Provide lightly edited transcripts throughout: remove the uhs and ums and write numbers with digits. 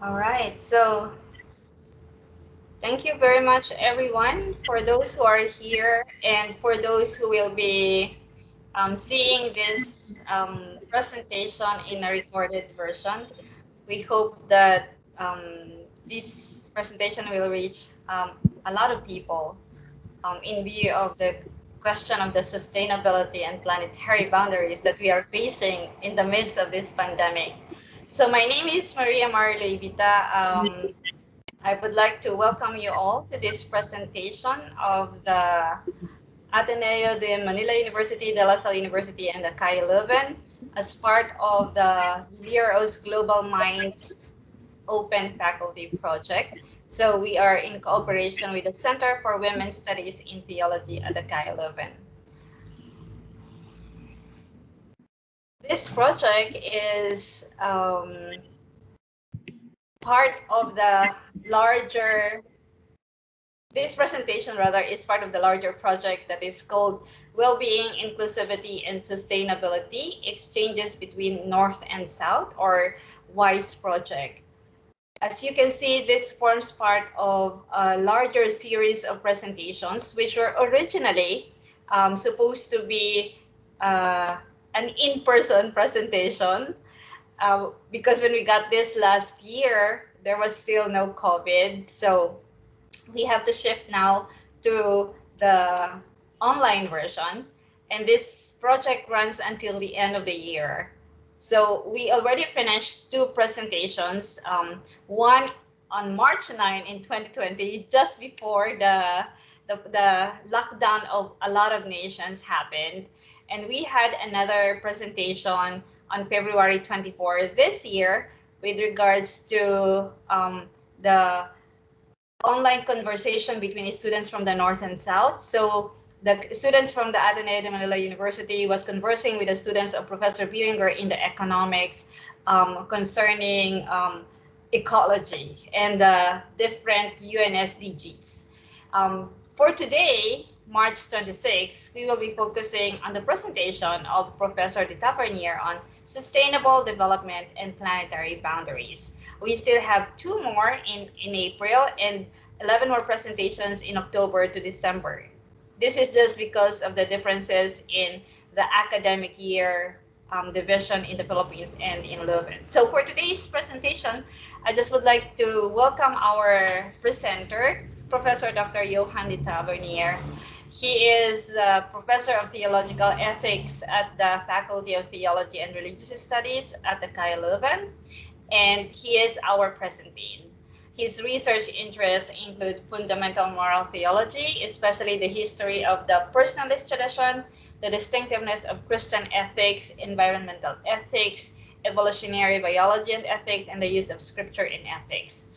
All right, so thank you very much, everyone, for those who are here and for those who will be seeing this presentation in a recorded version. We hope that this presentation will reach a lot of people in view of the question of the sustainability and planetary boundaries that we are facing in the midst of this pandemic. So my name is Maria Marley Vita. I would like to welcome you all to this presentation of the Ateneo de Manila University, De La Salle University, and the CAI Leuven as part of the Leros Global Minds Open Faculty Project. So we are in cooperation with the Center for Women's Studies in Theology at the CAI Leuven. This project is part of the larger this presentation rather is part of the larger project that is called Wellbeing, Inclusivity, and Sustainability, Exchanges between North and South, or WISE project. As you can see, this forms part of a larger series of presentations, which were originally supposed to be an in-person presentation, because when we got this last year, there was still no COVID. So we have to shift now to the online version, and this project runs until the end of the year. So we already finished two presentations, one on March 9 in 2020, just before the lockdown of a lot of nations happened. And we had another presentation on February 24 this year with regards to the online conversation between students from the North and South. So the students from the Ateneo de Manila University was conversing with the students of Professor Bieringer in the economics concerning ecology and the different UN SDGs. For today, March 26, we will be focusing on the presentation of Professor de Tavernier on sustainable development and planetary boundaries. We still have two more in April and 11 more presentations in October to December. This is just because of the differences in the academic year division in the Philippines and in Leuven. So for today's presentation, I just would like to welcome our presenter, Professor Dr. Johan de Tavernier. He is a professor of theological ethics at the Faculty of Theology and Religious Studies at the CAI Leuven, and he is our present dean. His research interests include fundamental moral theology, especially the history of the personalist tradition, the distinctiveness of Christian ethics, environmental ethics, evolutionary biology and ethics, and the use of scripture in ethics.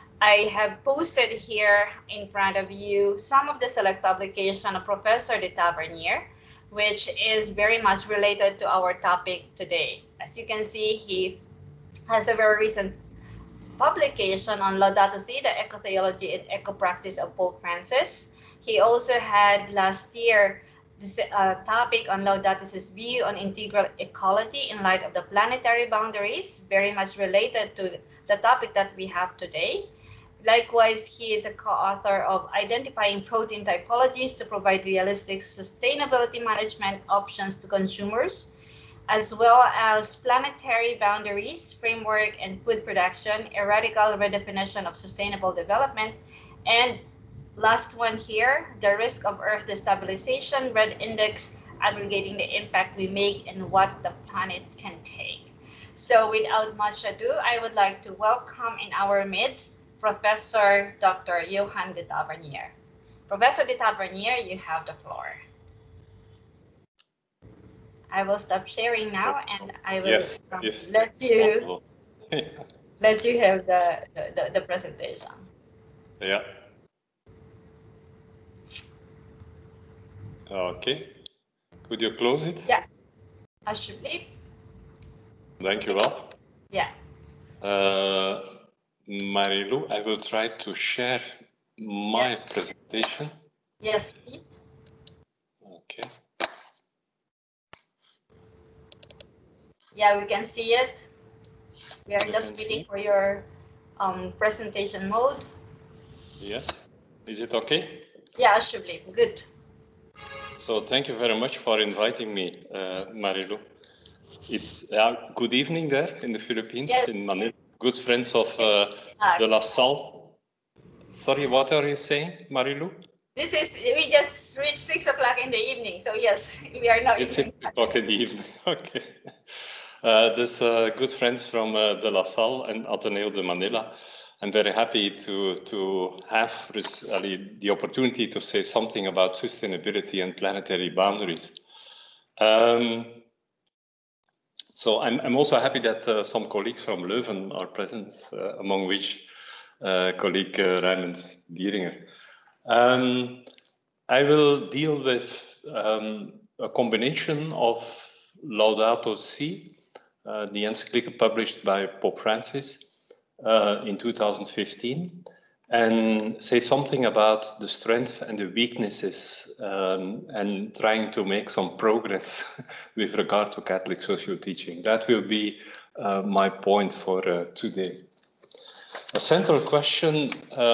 I have posted here in front of you some of the select publication of Professor de Tavernier, which is very much related to our topic today. As you can see, he has a very recent publication on Laudato Si, the eco-theology and eco-praxis of Pope Francis. He also had last year this topic on Laudato Si's view on integral ecology in light of the planetary boundaries, very much related to the topic that we have today. Likewise, he is a co-author of Identifying Protein Typologies to Provide Realistic Sustainability Management Options to Consumers, as well as Planetary Boundaries, Framework and Food Production, a Radical Redefinition of Sustainable Development, and last one here, The Risk of Earth Destabilization, Red Index, Aggregating the Impact We Make and What the Planet Can Take. So without much ado, I would like to welcome in our midst Professor Dr. Johan de Tavernier. Professor de Tavernier, you have the floor. I will stop sharing now, and I will let you let you have the presentation. Yeah. Okay. Could you close it? Yeah. Alsjeblieft. Dankjewel. Yeah. Marilu, I will try to share my presentation. Yes, please. Okay. Yeah, we can see it. We are just waiting for your presentation mode. Yes. Is it okay? Yeah, should be good. So thank you very much for inviting me, Marilu. It's good evening there in the Philippines, Yes. in Manila. Good friends of Hi. De La Salle. Sorry, what are you saying, Marilu? We just reached 6 o'clock in the evening, so yes, we are now It's 6 o'clock in the evening. Okay. There's good friends from De La Salle and Ateneo de Manila. I'm very happy to have the opportunity to say something about sustainability and planetary boundaries. So I'm also happy that some colleagues from Leuven are present, among which colleague Raymond Bieringer. I will deal with a combination of Laudato Si, the encyclical published by Pope Francis in 2015, and say something about the strength and the weaknesses and trying to make some progress with regard to Catholic social teaching. That will be my point for today. A central question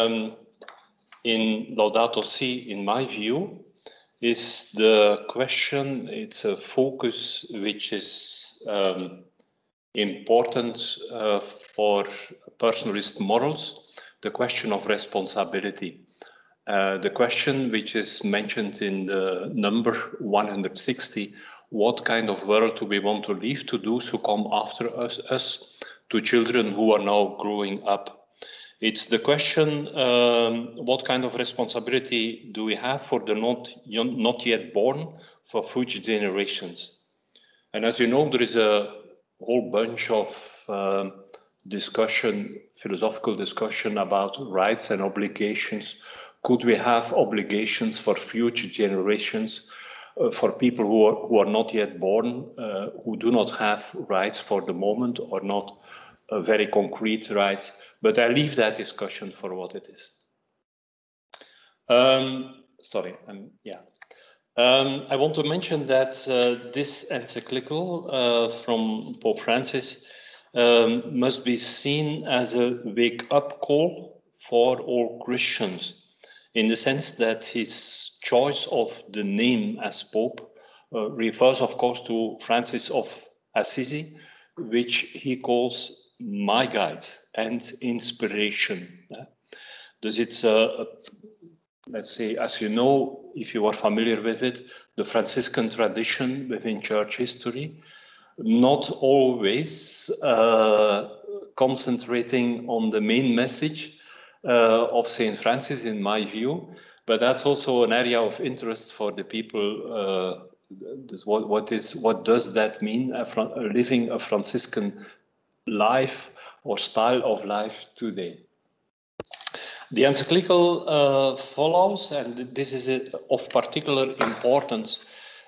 in Laudato Si, in my view, is the question, it's a focus which is important for personalist morals, the question of responsibility. The question which is mentioned in the number 160, what kind of world do we want to leave to those who come after us, to children who are now growing up? It's the question, what kind of responsibility do we have for the not yet born, for future generations? And as you know, there is a whole bunch of discussion, philosophical discussion about rights and obligations. Could we have obligations for future generations, for people who are not yet born, who do not have rights for the moment or not very concrete rights? But I leave that discussion for what it is. I want to mention that this encyclical from Pope Francis must be seen as a wake-up call for all Christians, in the sense that his choice of the name as Pope refers, of course, to Francis of Assisi, which he calls my guide and inspiration. Dus it's let's say, as you know, if you are familiar with it, the Franciscan tradition within church history, not always concentrating on the main message of Saint Francis, in my view, but that's also an area of interest for the people. What does that mean, living a Franciscan life or style of life today? The encyclical follows, and this is of particular importance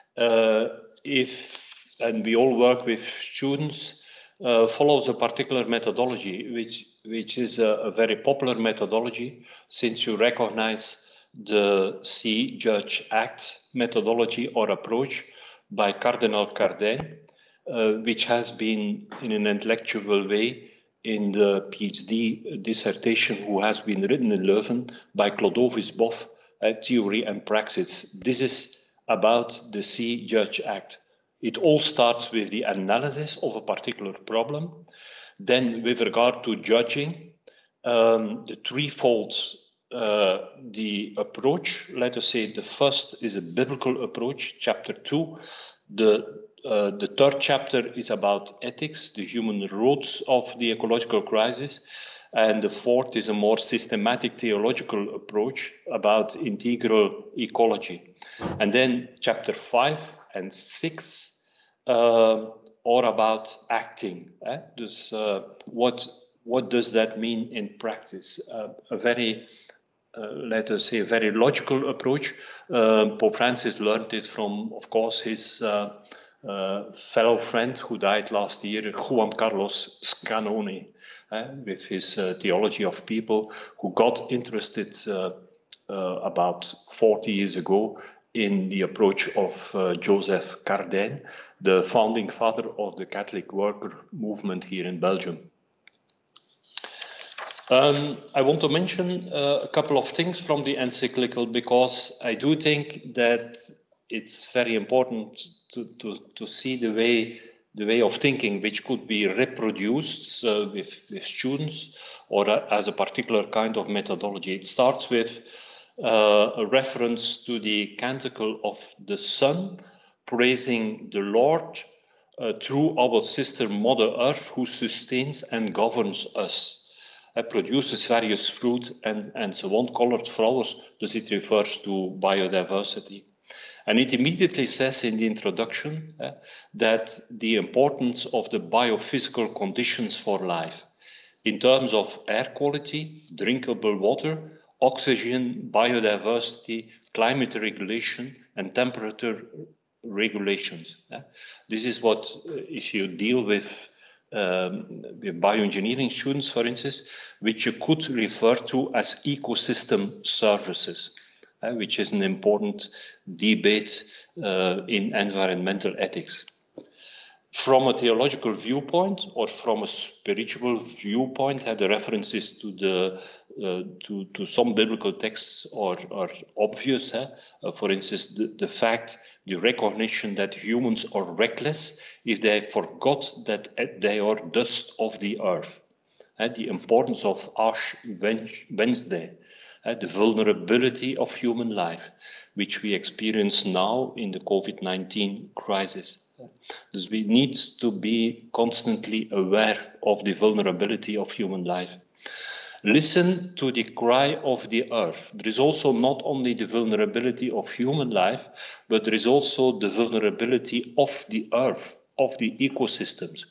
and we all work with students, follows a particular methodology, which is a very popular methodology, since you recognize the See, Judge, Act methodology or approach by Cardinal Cardijn, which has been in an intellectual way in the PhD dissertation who has been written in Leuven by Clodovis Boff, Theory and Praxis. This is about the See, Judge, Act. It all starts with the analysis of a particular problem. Then with regard to judging, the threefold, the approach, let us say the first is a biblical approach, chapter 2. The third chapter is about ethics, the human roots of the ecological crisis. And the fourth is a more systematic theological approach about integral ecology. And then chapter 5 and 6 are about acting. Dus what does that mean in practice? A very, let us say, a very logical approach. Pope Francis learned it from, of course, his fellow friend who died last year, Juan Carlos Scanoni, with his theology of people, who got interested about 40 years ago in the approach of Joseph Cardijn, the founding father of the Catholic worker movement here in Belgium. I want to mention a couple of things from the encyclical, because I do think that it's very important to see the way of thinking which could be reproduced with students or as a particular kind of methodology. It starts with a reference to the canticle of the Son, praising the Lord through our sister Mother Earth, who sustains and governs us. Produces various fruit and so on, colored flowers, thus it refers to biodiversity. And it immediately says in the introduction that the importance of the biophysical conditions for life, in terms of air quality, drinkable water, oxygen, biodiversity, climate regulation, and temperature regulations. This is what, if you deal with bioengineering students, for instance, which you could refer to as ecosystem services, which is an important debate in environmental ethics. From a theological viewpoint or from a spiritual viewpoint, the references to to some biblical texts are obvious. For instance, the fact, the recognition that humans are reckless if they forgot that they are dust of the earth. The importance of Ash Wednesday, the vulnerability of human life, which we experience now in the COVID-19 crisis. Thus we need to be constantly aware of the vulnerability of human life. Listen to the cry of the earth. There is also not only the vulnerability of human life, but there is also the vulnerability of the earth, of the ecosystems.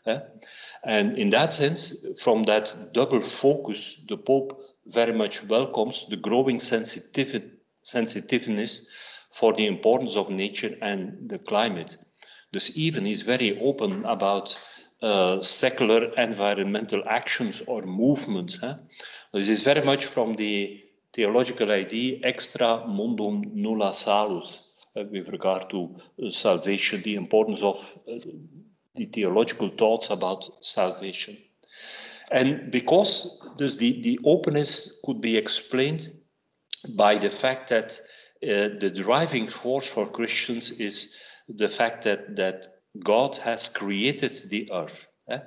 And in that sense, from that double focus, the Pope very much welcomes the growing sensitiveness for the importance of nature and the climate. Thus even is very open about secular environmental actions or movements. This is very much from the theological idea extra mundum nulla salus, with regard to salvation, the importance of the theological thoughts about salvation. And because the openness could be explained by the fact that the driving force for Christians is the fact that God has created the earth.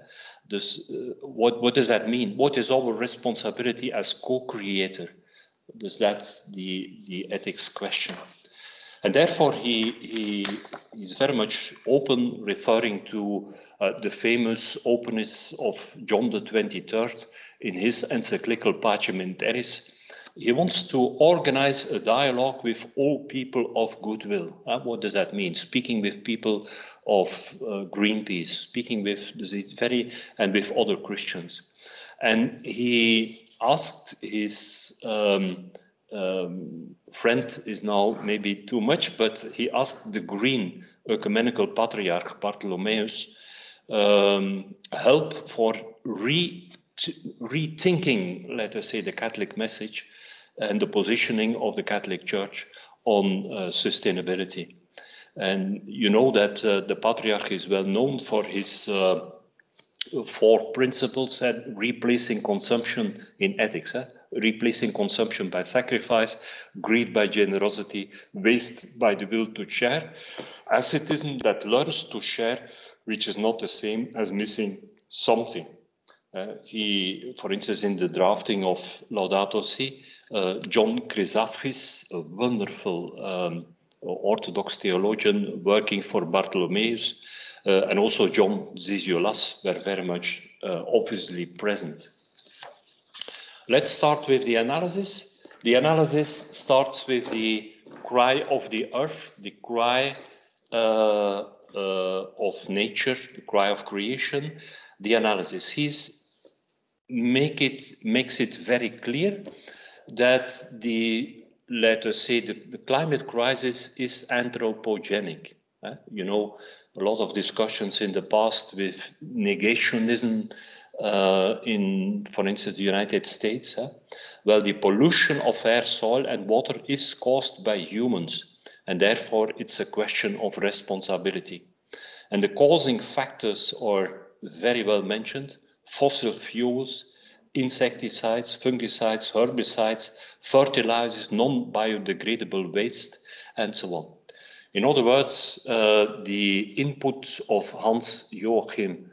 What does that mean? What is our responsibility as co-creator? That's the ethics question. And therefore, he is very much open, referring to the famous openness of John the 23rd in his encyclical Pacem in Terris. He wants to organize a dialogue with all people of goodwill. What does that mean? Speaking with people of Greenpeace, speaking with and with other Christians. And he asked his friend is now maybe too much, but he asked the Green Ecumenical Patriarch Bartholomeus help for rethinking, let us say, the Catholic message and the positioning of the Catholic Church on sustainability. And you know that the Patriarch is well known for his 4 principles, replacing consumption in ethics, replacing consumption by sacrifice, greed by generosity, waste by the will to share, asceticism that learns to share, which is not the same as missing something. He, for instance, in the drafting of Laudato Si, John Chrysaphis, a wonderful Orthodox theologian working for Bartholomeus, and also John Zizioulas were very much obviously present. Let's start with the analysis. The analysis starts with the cry of the earth, the cry of nature, the cry of creation. The analysis. Makes it very clear that let us say, the climate crisis is anthropogenic. You know, a lot of discussions in the past with negationism in, for instance, the United States. Well, the pollution of air, soil, and water is caused by humans, and therefore it's a question of responsibility. And the causing factors are very well mentioned: fossil fuels, insecticides, fungicides, herbicides, fertilizers, non-biodegradable waste, and so on. In other words, the inputs of Hans-Joachim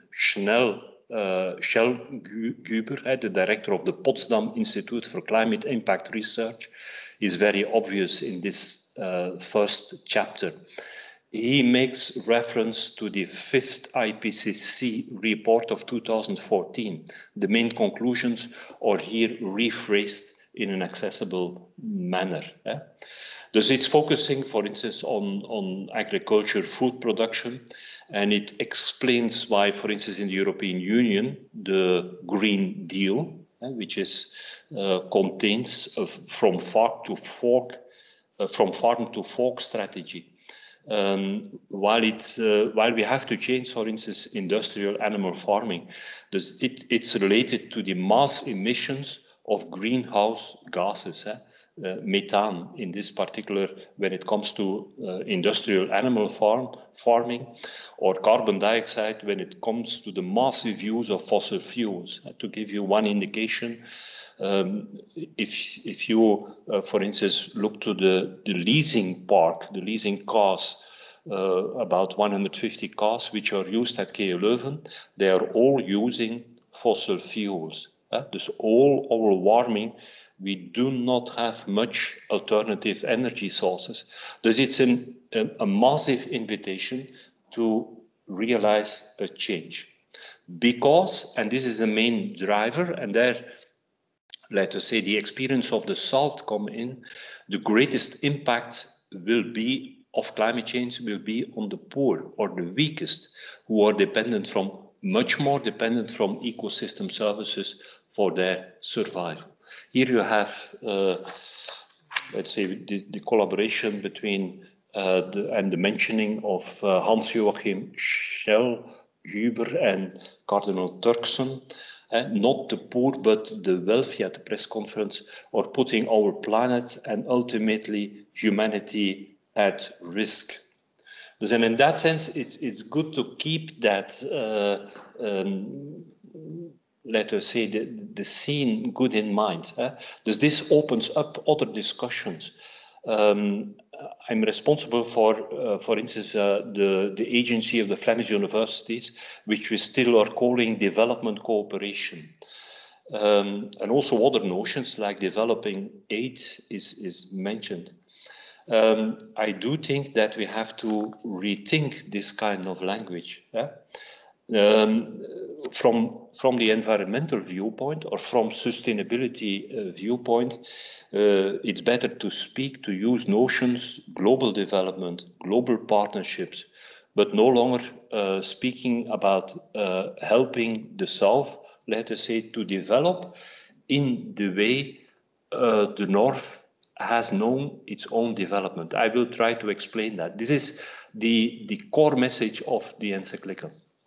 Schellgüber, the director of the Potsdam Institute for Climate Impact Research, is very obvious in this first chapter. He makes reference to the 5th IPCC report of 2014. The main conclusions are here rephrased in an accessible manner. Dus it's focusing, for instance, on agriculture, food production, and it explains why, for instance, in the European Union, the Green Deal, which is contains from farm to fork strategy. While we have to change, for instance, industrial animal farming, it's related to the mass emissions of greenhouse gases. Methane in this particular, when it comes to industrial animal farming, or carbon dioxide when it comes to the massive use of fossil fuels. To give you one indication, if you, for instance, look to the leasing park, the leasing cars, about 150 cars which are used at KU Leuven, they are all using fossil fuels. Dus all our warming, we do not have much alternative energy sources. Dus it's a massive invitation to realize a change. Because, and this is the main driver, and there, let us say, the experience of the South come in, the greatest impact will be of climate change will be on the poor or the weakest, who are much more dependent from ecosystem services for their survival. Here you have, let's say, the collaboration between and the mentioning of Hans-Joachim Schellgüber and Cardinal Turkson. Not the poor, but the wealthy at the press conference are putting our planet and ultimately humanity at risk. And in that sense, it's good to keep that, let us say, the scene good in mind. Because this opens up other discussions. I'm responsible for instance, the agency of the Flemish universities, which we still are calling development cooperation. And also other notions like developing aid is mentioned. I do think that we have to rethink this kind of language. From the environmental viewpoint or from sustainability viewpoint, it's better to use notions, global development, global partnerships, but no longer speaking about helping the South, let us say, to develop in the way the North has known its own development. I will try to explain that. This is the core message of the encyclical.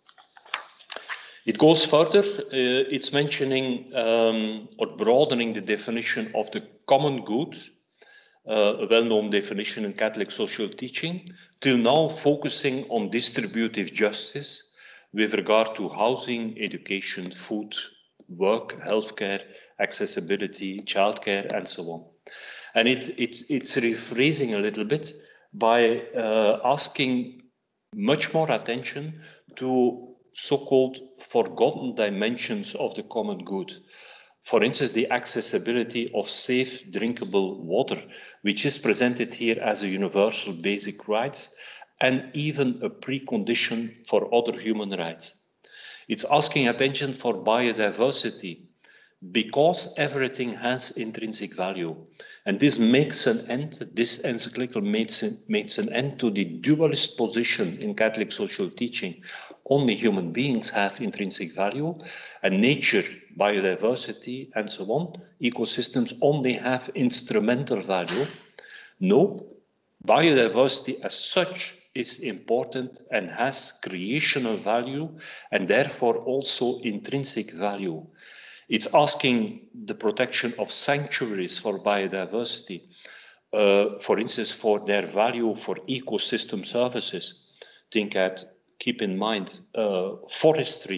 It goes further. It's mentioning or broadening the definition of the common good, a well-known definition in Catholic social teaching, till now focusing on distributive justice with regard to housing, education, food, work, healthcare, accessibility, childcare, and so on. And it's rephrasing a little bit by asking much more attention to so-called forgotten dimensions of the common good. For instance, the accessibility of safe, drinkable water, which is presented here as a universal basic right and even a precondition for other human rights. It's asking attention for biodiversity, because everything has intrinsic value. And this makes an end, this encyclical makes an end to the dualist position in Catholic social teaching. Only human beings have intrinsic value, and nature, biodiversity, and so on, ecosystems only have instrumental value. No, biodiversity as such is important and has creational value, and therefore also intrinsic value. It's asking the protection of sanctuaries for biodiversity, for instance, for their value for ecosystem services. Keep in mind, forestry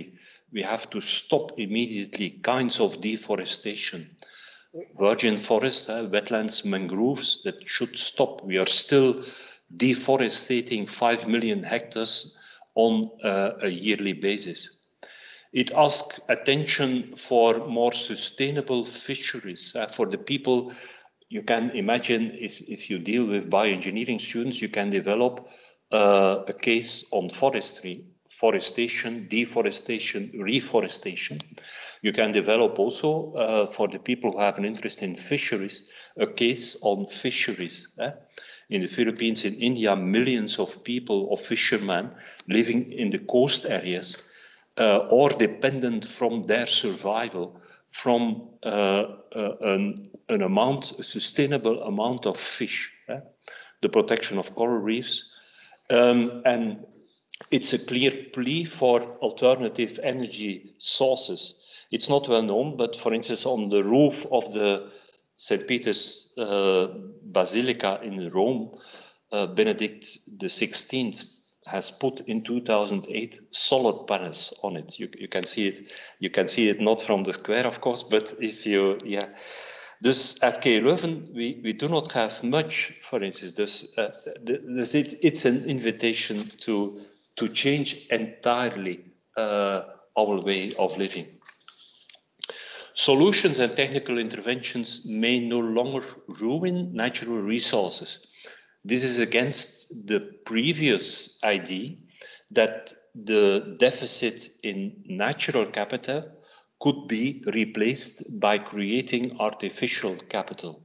we have to stop immediately kinds of deforestation. Virgin forests, wetlands, mangroves, that should stop. We are still deforesting 5 million hectares on a yearly basis. It asks attention for more sustainable fisheries. For the people, you can imagine if you deal with bioengineering students, you can develop a case on forestry, forestation, deforestation, reforestation. You can develop also, for the people who have an interest in fisheries, a case on fisheries. In the Philippines, in India, millions of people, of fishermen, living in the coast areas, or dependent from their survival from a sustainable amount of fish, the protection of coral reefs. And it's a clear plea for alternative energy sources. It's not well known, but for instance, on the roof of the St. Peter's Basilica in Rome, Benedict XVI has put in 2008 solar panels on it. You can see it. You can see it not from the square, of course, but if you, Dus at KU Leuven, we do not have much, for instance. It's an invitation to change entirely our way of living. Solutions and technical interventions may no longer ruin natural resources. This is against the previous idea that the deficit in natural capital could be replaced by creating artificial capital.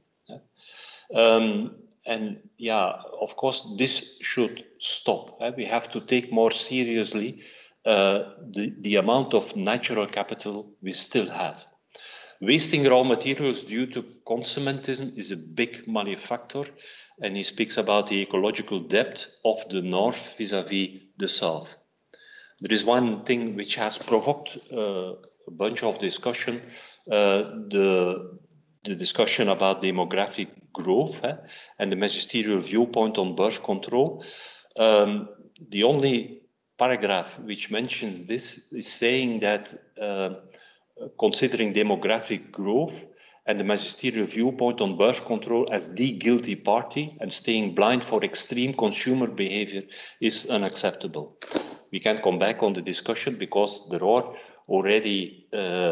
And of course, this should stop. We have to take more seriously the amount of natural capital we still have. Wasting raw materials due to consumerism is a big money factor, and he speaks about the ecological debt of the north vis-à-vis the south. There is one thing which has provoked a bunch of discussion, the discussion about demographic growth and the magisterial viewpoint on birth control. The only paragraph which mentions this is saying that considering demographic growth and the magisterial viewpoint on birth control as the guilty party and staying blind for extreme consumer behavior is unacceptable. We can come back on the discussion because there are already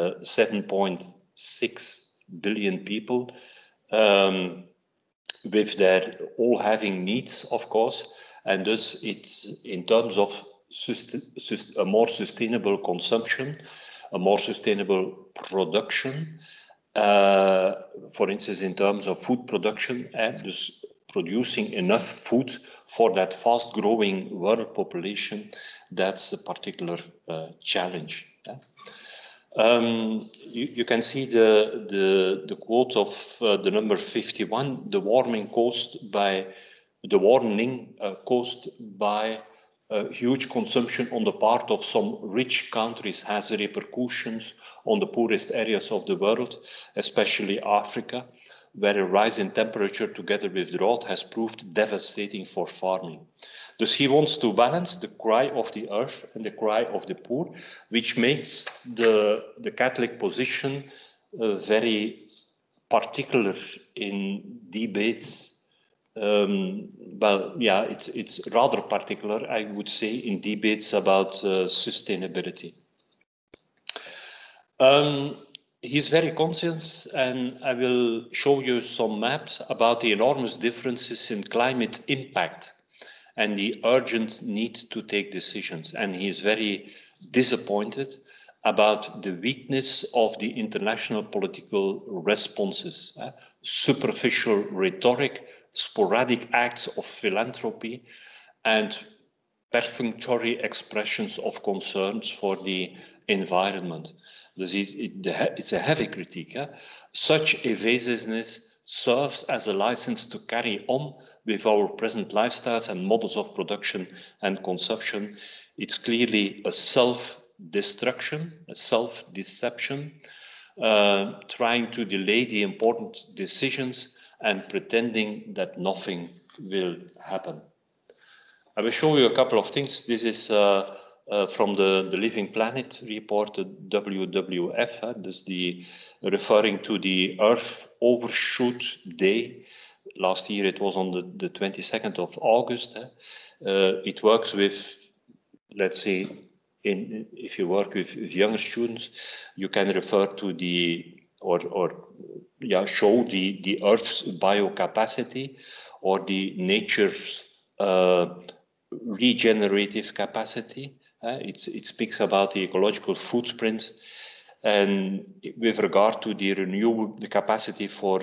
7.6 billion people with their all having needs, of course, and thus it's in terms of a more sustainable consumption, a more sustainable production, for instance, in terms of food production, and dus producing enough food for that fast-growing world population, that's a particular challenge. You can see the quote of the number 51, the warming caused by huge consumption on the part of some rich countries has repercussions on the poorest areas of the world, especially Africa, where a rise in temperature together with drought has proved devastating for farming. Dus he wants to balance the cry of the earth and the cry of the poor, which makes the Catholic position very particular in debates. It's rather particular, I would say, in debates about sustainability. He's very conscious, and I will show you some maps about the enormous differences in climate impact and the urgent need to take decisions. And he's very disappointed about the weakness of the international political responses, superficial rhetoric, sporadic acts of philanthropy, and perfunctory expressions of concerns for the environment. It's a heavy critique. Such evasiveness serves as a license to carry on with our present lifestyles and models of production and consumption. It's clearly a self-destruction, a self-deception, trying to delay the important decisions and pretending that nothing will happen. I will show you a couple of things. This is a from the Living Planet report, the WWF, referring to the Earth Overshoot Day. Last year it was on the 22nd of August. It works with, let's say, if you work with younger students, you can refer to show the Earth's biocapacity or the nature's regenerative capacity. It speaks about the ecological footprint and with regard to the capacity for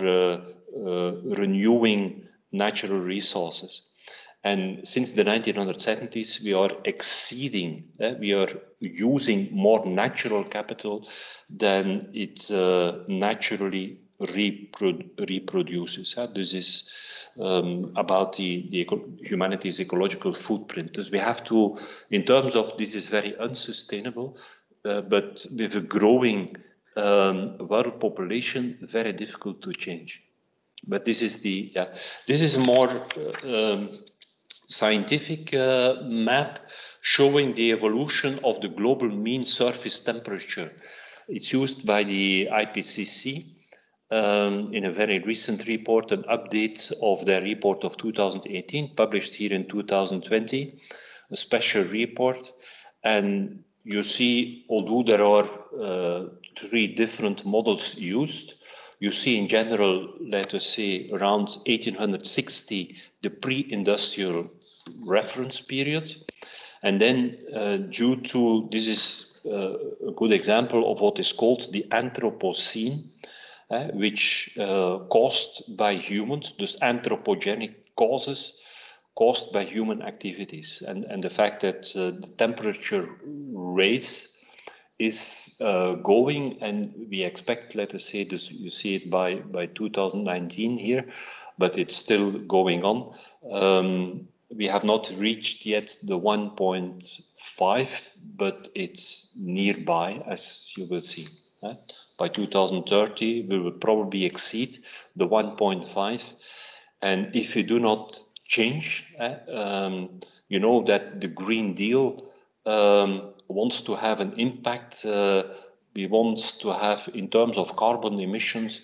renewing natural resources. And since the 1970s, we are exceeding, we are using more natural capital than it naturally reproduces. This is about the humanity's ecological footprint. Because we have to, in terms of this is very unsustainable, but with a growing world population, very difficult to change. But this is this is a more scientific map showing the evolution of the global mean surface temperature. It's used by the IPCC in a very recent report, an update of their report of 2018, published here in 2020, a special report. And you see, although there are 3 different models used, you see in general, let us say, around 1860, the pre-industrial reference period. And then due to, this is a good example of what is called the Anthropocene, which caused by humans, thus anthropogenic causes caused by human activities. And the fact that the temperature raise is going, and we expect, let us say, this, you see it by 2019 here, but it's still going on. We have not reached yet the 1.5, but it's nearby, as you will see. By 2030, we will probably exceed the 1.5. And if we do not change, you know that the Green Deal wants to have an impact. We want to have, in terms of carbon emissions,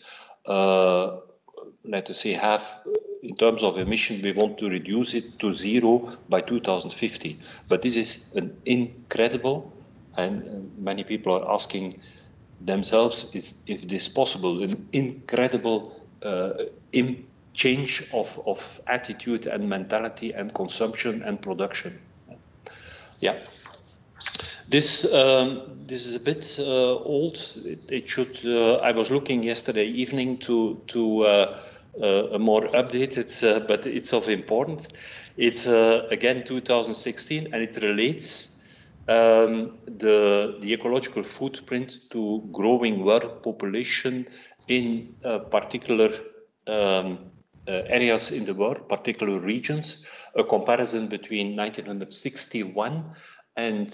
let us say, in terms of emission, we want to reduce it to 0 by 2050. But this is an incredible, and many people are asking themselves, if this possible, an incredible change of attitude and mentality and consumption and production. Yeah. This is a bit old. It should. I was looking yesterday evening to a more updated, but it's of importance. It's again 2016, and it relates the ecological footprint to growing world population in particular areas in the world, particular regions. A comparison between 1961 and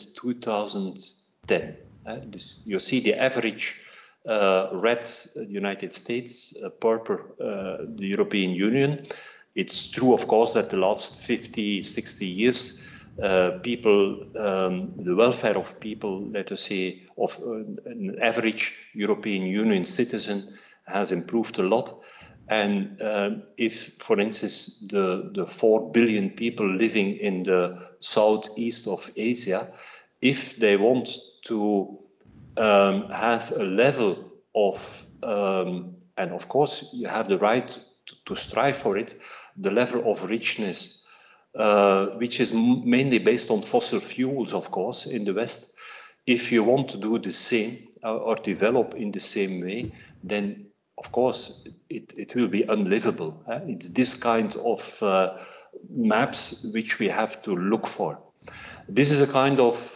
2010. You see the average red, United States, purple, the European Union. It's true, of course, that the last 50, 60 years, people, the welfare of people, let us say, of an average European Union citizen has improved a lot. And if, for instance, the 4 billion people living in the southeast of Asia, if they want to have a level of, and of course you have the right to strive for it, the level of richness, which is mainly based on fossil fuels, of course, in the West. If you want to do the same or develop in the same way, then of course, it will be unlivable. It's this kind of maps which we have to look for. This is a kind of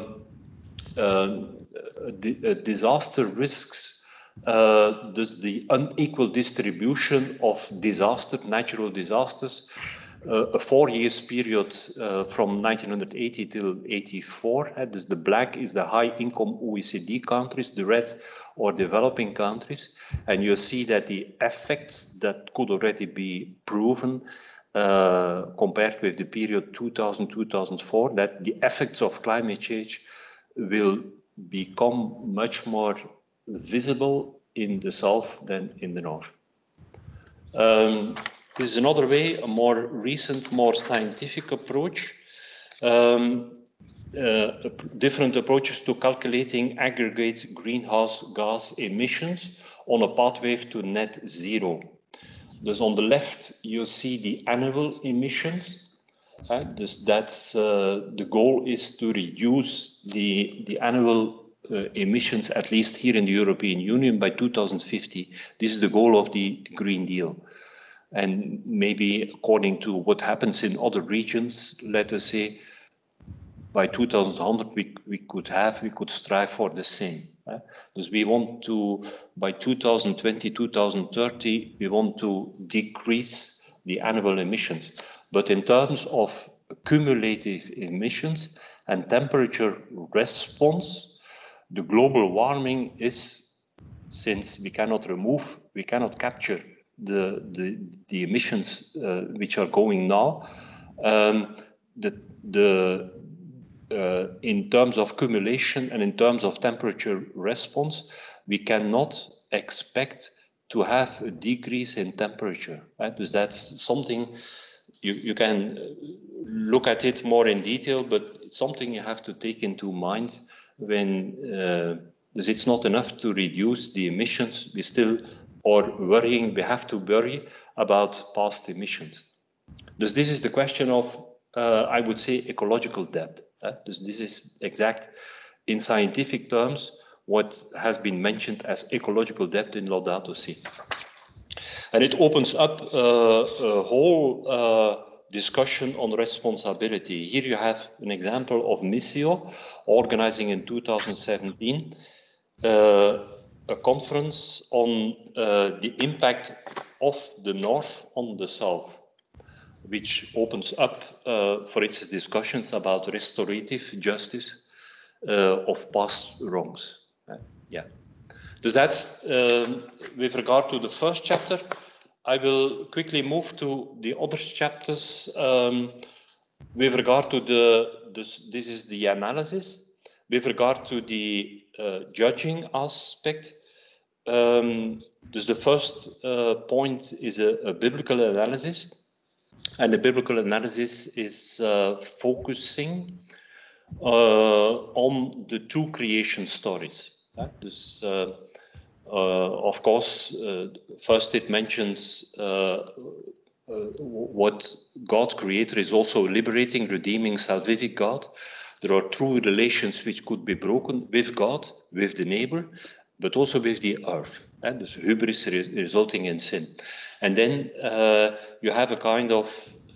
disaster risks, thus the unequal distribution of natural disasters. A 4 years period from 1980 till 84. This the black is the high income OECD countries, the red or developing countries. And you see that the effects that could already be proven compared with the period 2000-2004, that the effects of climate change will become much more visible in the south than in the north. This is another way, a more recent, more scientific approach. Different approaches to calculating aggregate greenhouse gas emissions on a pathway to net zero. Dus on the left, you see the annual emissions. Dus that's the goal is to reduce the annual emissions, at least here in the European Union, by 2050. This is the goal of the Green Deal. And maybe according to what happens in other regions, let us say, by 2100 we could strive for the same. Because we want to, by 2020, 2030, we want to decrease the annual emissions. But in terms of cumulative emissions and temperature response, the global warming is, since we cannot capture the emissions which are going now, in terms of cumulation and in terms of temperature response, we cannot expect to have a decrease in temperature. Right? Because that's something you can look at it more in detail, but it's something you have to take into mind when because it's not enough to reduce the emissions. We still are worrying. We have to worry about past emissions. Because this is the question of, I would say, ecological debt. This is exact, in scientific terms, what has been mentioned as ecological debt in Laudato Si. And it opens up a whole discussion on responsibility. Here you have an example of Missio organizing in 2017 a conference on the impact of the North on the South, which opens up, for instance, discussions about restorative justice of past wrongs. Yeah. So that's with regard to the first chapter. I will quickly move to the other chapters with regard to this is the analysis. With regard to the judging aspect, the first point is a biblical analysis. And the biblical analysis is focusing on the two creation stories. Of course, first it mentions what God's creator is also liberating, redeeming, salvific God. There are true relations which could be broken with God, with the neighbor, but also with the earth. There's hubris resulting in sin. And then you have a kind of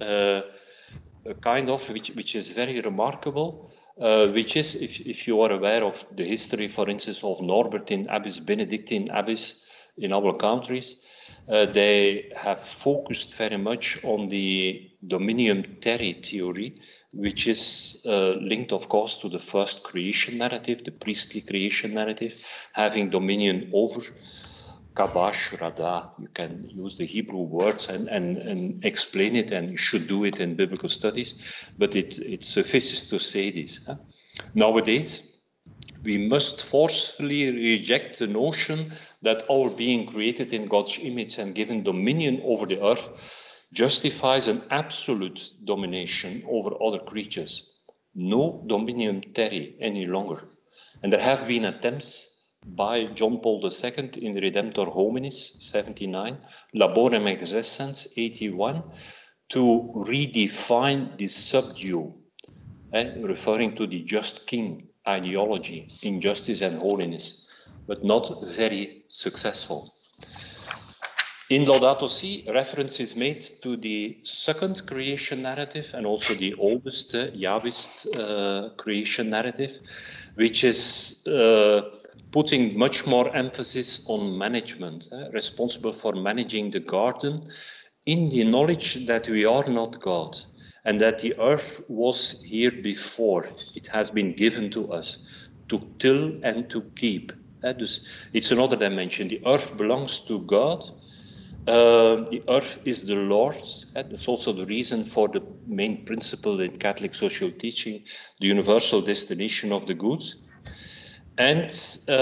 which is very remarkable, which is, if you are aware of the history, for instance, of Norbertine Abbess, Benedictine Abbess in our countries, they have focused very much on the dominium terrae theory, which is linked, of course, to the first creation narrative, the priestly creation narrative, having dominion over Kabash, Rada. You can use the Hebrew words and explain it, and you should do it in biblical studies, but it suffices to say this. Nowadays, we must forcefully reject the notion that our being created in God's image and given dominion over the earth justifies an absolute domination over other creatures. No dominium terrae any longer. And there have been attempts by John Paul II in Redemptor Hominis, 79, Laborem Existens, 81, to redefine the subdue, referring to the just king ideology, injustice and holiness, but not very successful. In Laudato Si, reference is made to the second creation narrative and also the oldest Yahwist creation narrative, which is putting much more emphasis on management, responsible for managing the garden in the knowledge that we are not God and that the earth was here before. It has been given to us to till and to keep. It's another dimension. The earth belongs to God. The earth is the Lord's. That's also the reason for the main principle in Catholic social teaching, the universal destination of the goods. And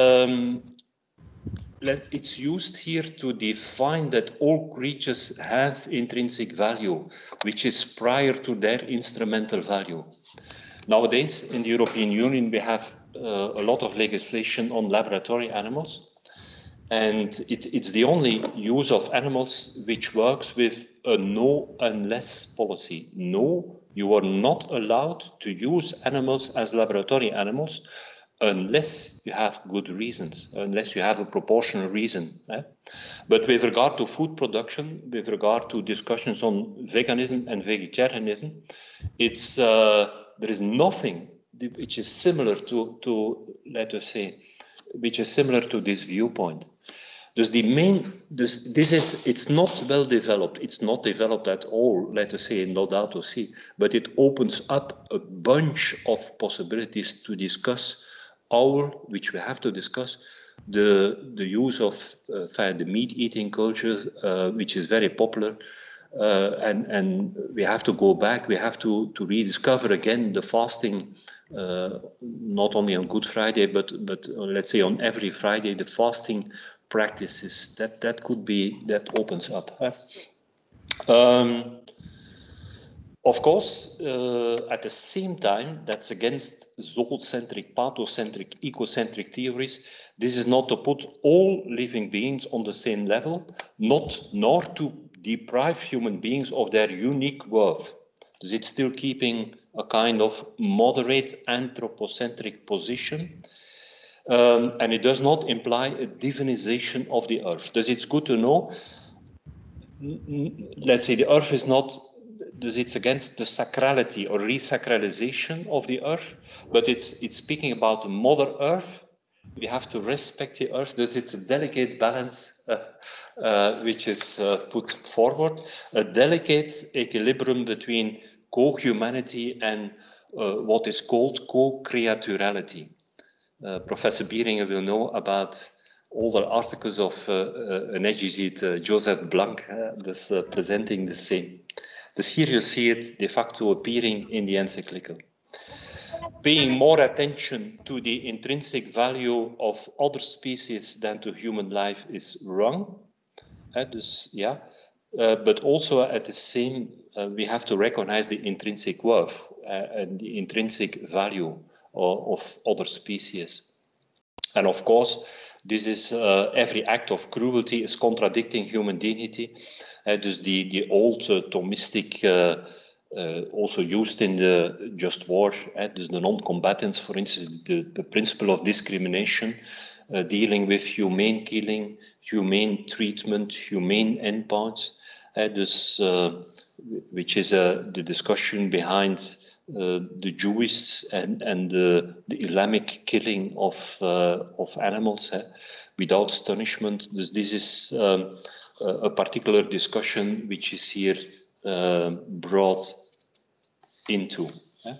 it's used here to define that all creatures have intrinsic value, which is prior to their instrumental value. Nowadays, in the European Union, we have a lot of legislation on laboratory animals. And it's the only use of animals which works with a no unless policy. No, you are not allowed to use animals as laboratory animals unless you have good reasons, unless you have a proportional reason. But with regard to food production, with regard to discussions on veganism and vegetarianism, it's there is nothing which is similar to let us say, which is similar to this viewpoint. Dus it's not well developed. It's not developed at all, let us say, in Laudato Si, but it opens up a bunch of possibilities to discuss which we have to discuss, the use of the meat-eating culture, which is very popular, and we have to go back. We have to rediscover again the fasting, not only on Good Friday, but let's say on every Friday, the fasting practices that could be, that opens up. Of course, at the same time, that's against zoocentric, pathocentric, ecocentric theories. This is not to put all living beings on the same level, nor to deprive human beings of their unique worth. Dus it's still keeping a kind of moderate anthropocentric position. And it does not imply a divinization of the earth. Dus it's good to know, let's say the earth is not, it's against the sacrality or resacralization of the earth, but it's speaking about the Mother Earth. We have to respect the earth. Thus it's a delicate balance which is put forward, a delicate equilibrium between co-humanity and what is called co-creaturality. Professor Bieringer will know about all the articles of an Jesuit, Joseph Blanc, presenting the same. Dus here you see it de facto appearing in the encyclical. Paying more attention to the intrinsic value of other species than to human life is wrong. But also at the same, we have to recognize the intrinsic worth and the intrinsic value of other species. And of course, this is every act of cruelty is contradicting human dignity. Dus the old Thomistic, also used in the just war, dus the non-combatants, for instance, the principle of discrimination, dealing with humane killing, humane treatment, humane endpoints, which is the discussion behind the Jewish and the Islamic killing of animals without astonishment. This is a particular discussion which is here brought into.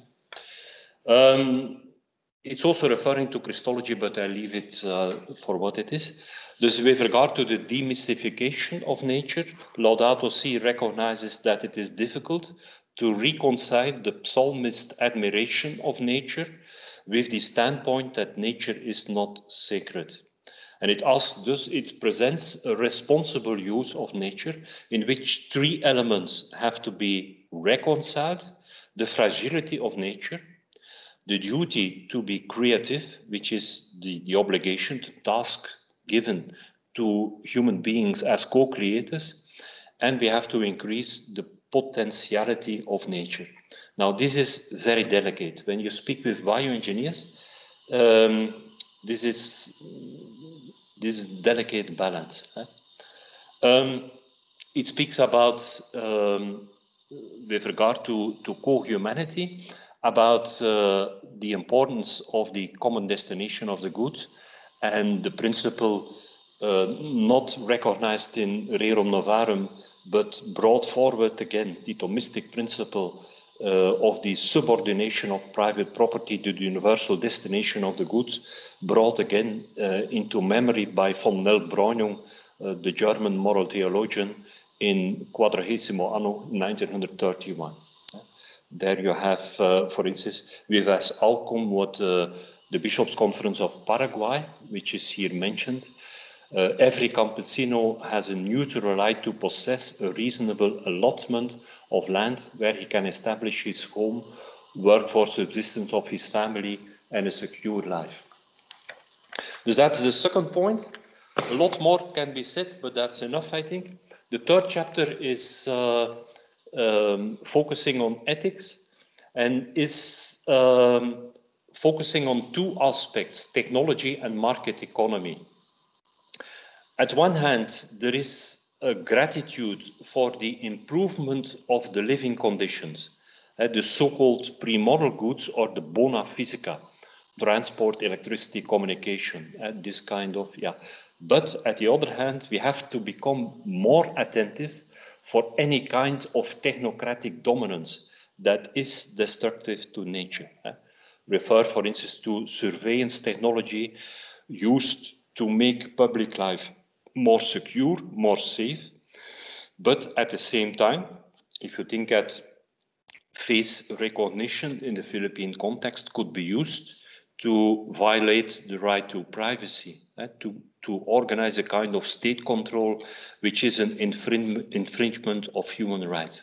It's also referring to Christology, but I leave it for what it is. Dus with regard to the demystification of nature, Laudato Si recognizes that it is difficult to reconcile the psalmist's admiration of nature with the standpoint that nature is not sacred. And it presents a responsible use of nature in which three elements have to be reconciled: the fragility of nature, the duty to be creative, which is the obligation, the task given to human beings as co-creators, and we have to increase the potentiality of nature. Now, this is very delicate. When you speak with bioengineers, this is delicate balance. It speaks about, with regard to co-humanity, about the importance of the common destination of the good and the principle not recognized in Rerum Novarum, but brought forward again, the Thomistic principle of the subordination of private property to the universal destination of the goods, brought again into memory by von Nel-Braunung the German moral theologian, in Quadragesimo Anno 1931. There you have, for instance, Vives Alcom, what the Bishops' Conference of Paraguay, which is here mentioned. Every campesino has a neutral right to possess a reasonable allotment of land where he can establish his home, work for subsistence of his family, and a secure life. So that's the second point. A lot more can be said, but that's enough, I think. The third chapter is focusing on ethics and is focusing on two aspects, technology and market economy. At one hand, there is a gratitude for the improvement of the living conditions, the so-called pre-moral goods or the bona physica, transport, electricity, communication, this kind of, But at the other hand, we have to become more attentive for any kind of technocratic dominance that is destructive to nature. Refer, for instance, to surveillance technology used to make public life more secure, more safe. But at the same time, if you think at face recognition in the Philippine context could be used to violate the right to privacy, to organize a kind of state control, which is an infringement of human rights.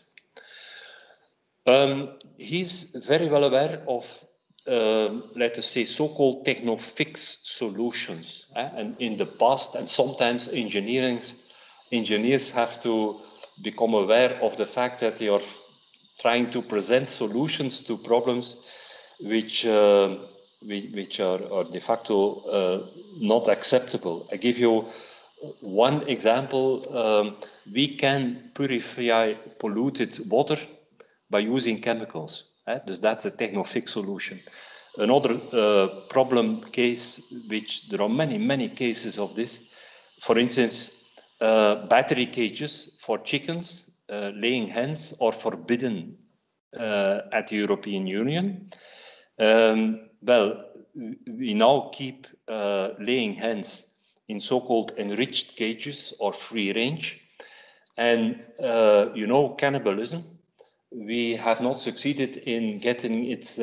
He's very well aware of, let us say, so-called techno-fix solutions. And in the past, and sometimes engineers have to become aware of the fact that they are trying to present solutions to problems which are de facto not acceptable. I give you one example. We can purify polluted water by using chemicals. Dus that's a techno-fix solution. Another problem case, which there are many cases of this, for instance, battery cages for chickens laying hens are forbidden at the European Union. Well, we now keep laying hens in so-called enriched cages or free range. And, cannibalism, we have not succeeded in getting it,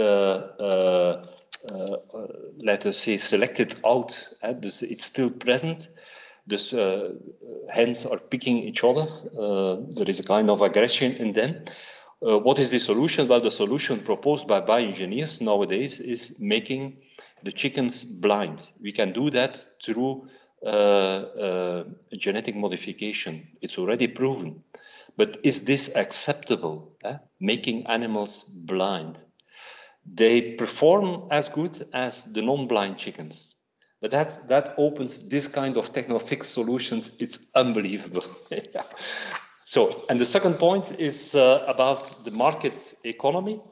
let us say, selected out. It's still present. Dus hens are picking each other. There is a kind of aggression in them. What is the solution? Well, the solution proposed by bioengineers nowadays is making the chickens blind. We can do that through genetic modification. It's already proven. But is this acceptable? Making animals blind. They perform as good as the non-blind chickens. But that opens this kind of techno-fix solutions. It's unbelievable. Yeah. So, and the second point is about the market economy,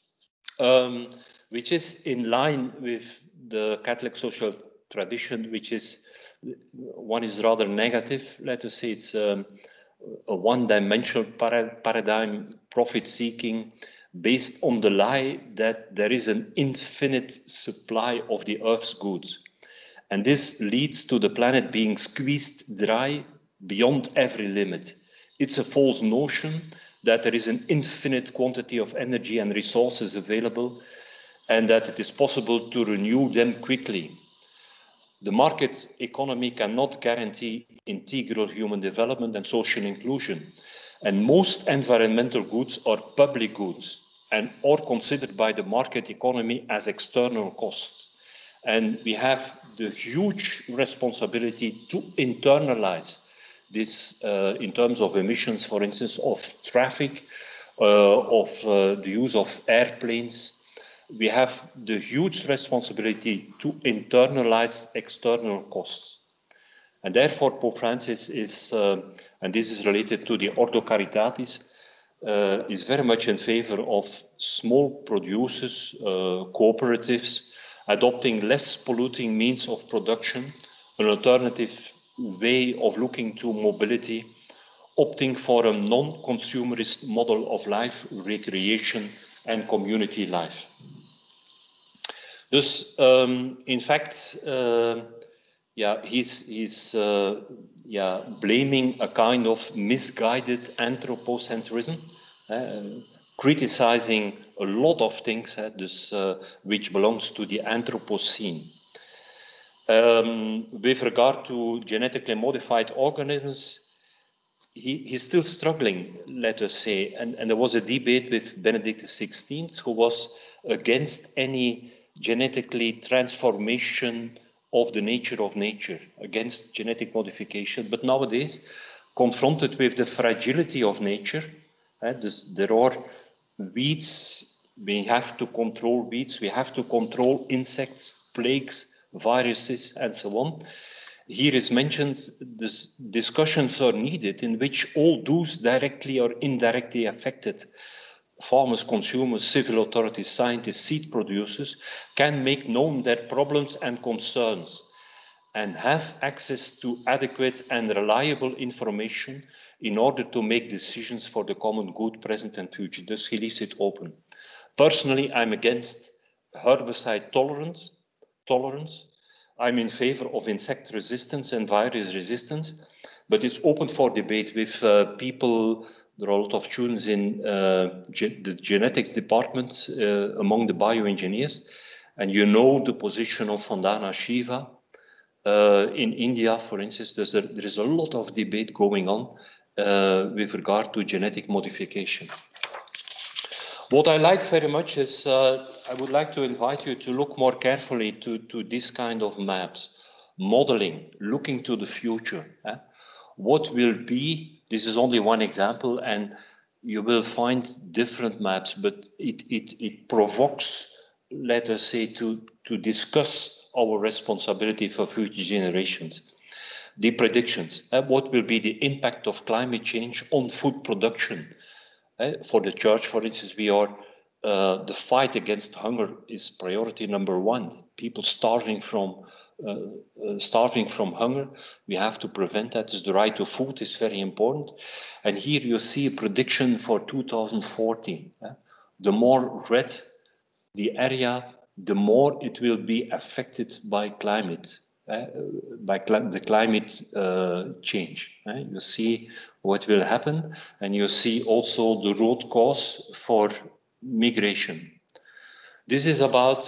which is in line with the Catholic social tradition, which is, one is rather negative. Let us say it's a one-dimensional paradigm, profit-seeking, based on the lie that there is an infinite supply of the Earth's goods. And this leads to the planet being squeezed dry beyond every limit. It's a false notion that there is an infinite quantity of energy and resources available and that it is possible to renew them quickly. The market economy cannot guarantee integral human development and social inclusion. And most environmental goods are public goods and are considered by the market economy as external costs. And we have the huge responsibility to internalize this in terms of emissions, for instance, of traffic, of the use of airplanes. We have the huge responsibility to internalize external costs. And therefore, Pope Francis is, and this is related to the Ordo Caritatis, is very much in favor of small producers, cooperatives, adopting less polluting means of production, an alternative way of looking to mobility, opting for a non-consumerist model of life, recreation and community life. Dus in fact, he's blaming a kind of misguided anthropocentrism, criticizing a lot of things which belongs to the Anthropocene. With regard to genetically modified organisms, he's still struggling, let us say, and there was a debate with Benedict XVI, who was against any genetically transformation of the nature of nature, against genetic modification. But nowadays, confronted with the fragility of nature, there are weeds, we have to control weeds, we have to control insects, plagues, viruses, and so on. Here is mentioned this discussions are needed in which all those directly or indirectly affected, farmers, consumers, civil authorities, scientists, seed producers, can make known their problems and concerns and have access to adequate and reliable information in order to make decisions for the common good, present and future. Thus, he leaves it open. Personally, I'm against herbicide tolerance. I'm in favor of insect resistance and virus resistance, but it's open for debate with people. There are a lot of students in the genetics department among the bioengineers, and you know the position of Vandana Shiva. In India, for instance, there is a lot of debate going on with regard to genetic modification. What I like very much is I would like to invite you to look more carefully to this kind of maps, modeling, looking to the future. What will be, this is only one example, and you will find different maps, but it provokes, let us say, to discuss our responsibility for future generations. The predictions, what will be the impact of climate change on food production? For the church, for instance, the fight against hunger is priority number one. People starving from hunger, we have to prevent that. The right to food is very important. And here you see a prediction for 2040. The more red the area, the more it will be affected by climate. The climate change. You see what will happen, and you see also the root cause for migration. This is about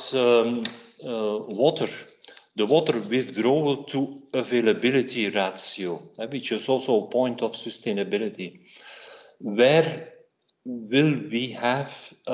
water, the water withdrawal to availability ratio, which is also a point of sustainability. Where will we have,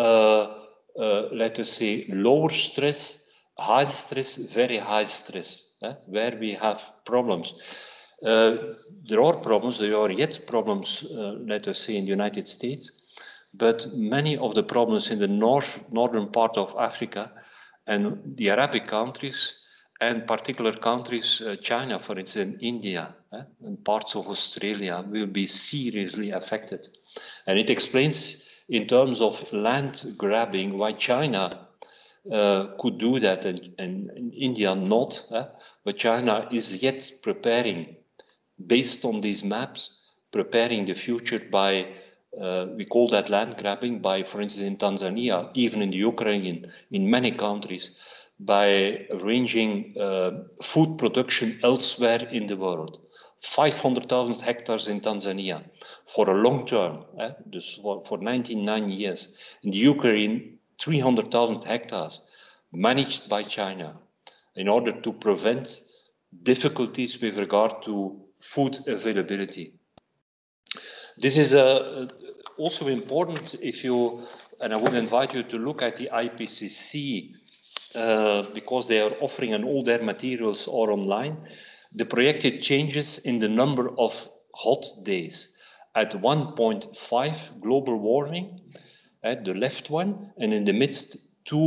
let us say, lower stress, high stress, very high stress? Where we have problems. There are problems, there are yet problems, let us say, in the United States, but many of the problems in the northern part of Africa and the Arabic countries, and particular countries, China, for instance, India, and parts of Australia will be seriously affected. And it explains in terms of land grabbing why China could do that and India not, but China is yet preparing, based on these maps, preparing the future by, we call that land grabbing, by, for instance, in Tanzania, even in the Ukraine, in many countries, by arranging food production elsewhere in the world. 500,000 hectares in Tanzania for a long term, for 99 years. In the Ukraine, 300,000 hectares managed by China in order to prevent difficulties with regard to food availability. This is also important if you, and I would invite you to look at the IPCC because they are offering, and all their materials are online, the projected changes in the number of hot days at 1.5 global warming, at the left one, and in the midst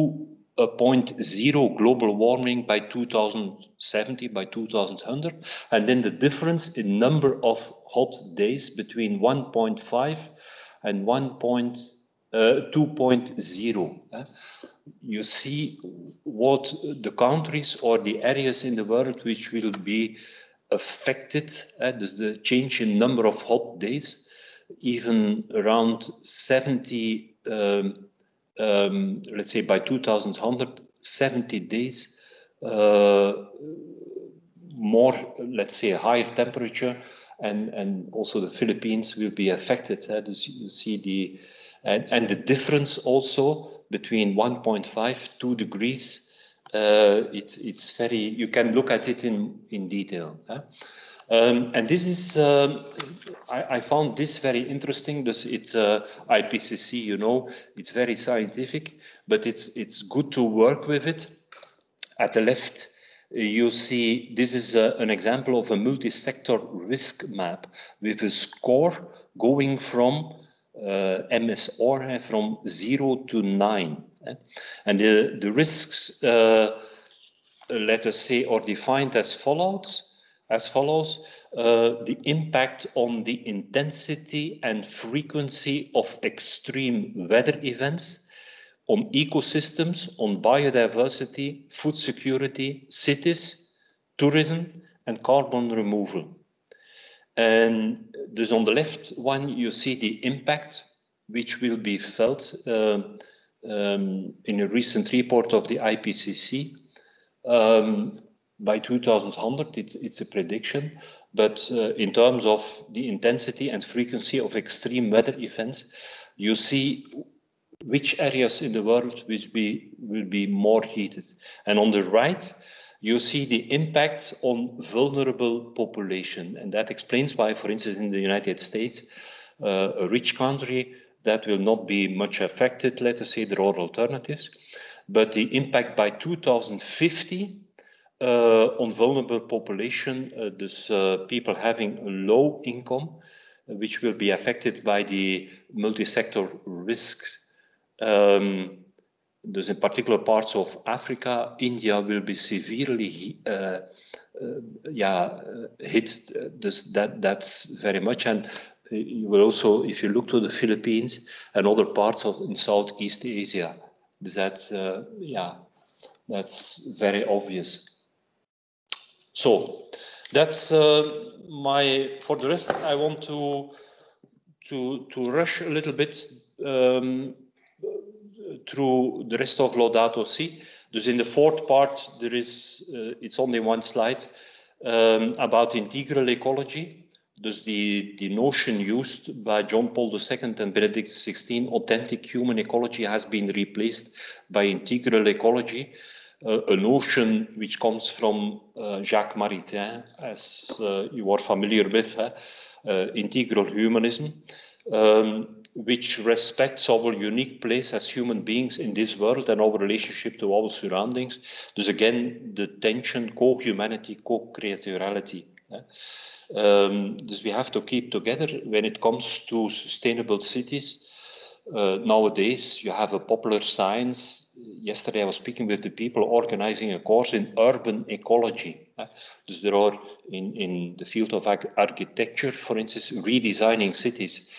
2.0 global warming by 2070, by 2100, and then the difference in number of hot days between 1.5 and 2.0. You see what the countries or the areas in the world which will be affected, the change in number of hot days, even around 70, let's say by 2100, 70 days, more, let's say, higher temperature, and also the Philippines will be affected. You see the difference also between 1.5, 2 degrees. It's very, you can look at it in detail. And this is, I found this very interesting. It's IPCC, you know, it's very scientific, but it's good to work with it. At the left, you see this is an example of a multi-sector risk map with a score going from MSR from 0 to 9. And the risks, let us say, are defined as follows. The impact on the intensity and frequency of extreme weather events, on ecosystems, on biodiversity, food security, cities, tourism, and carbon removal. And dus on the left one, you see the impact which will be felt in a recent report of the IPCC. By 2100, it's a prediction, but in terms of the intensity and frequency of extreme weather events, you see which areas in the world will be more heated. And on the right, you see the impact on vulnerable population. And that explains why, for instance, in the United States, a rich country, that will not be much affected. Let us say there are alternatives. But the impact by 2050 on vulnerable population, people having a low income, which will be affected by the multi-sector risk. In particular parts of Africa, India will be severely hit. That's very much. And you will also, if you look to the Philippines and other parts in Southeast Asia, that's very obvious. So that's for the rest, I want to rush a little bit through the rest of Laudato Si. Dus in the fourth part, there is, it's only one slide, about integral ecology. Dus the notion used by John Paul II and Benedict XVI, authentic human ecology, has been replaced by integral ecology, a notion which comes from Jacques Maritain, as you are familiar with, integral humanism, which respects our unique place as human beings in this world and our relationship to our surroundings. Dus again, the tension, co-humanity, co-creatorality. Dus we have to keep together when it comes to sustainable cities. Nowadays, you have a popular science. Yesterday, I was speaking with the people organizing a course in urban ecology. Dus there are, in the field of architecture, for instance, redesigning cities.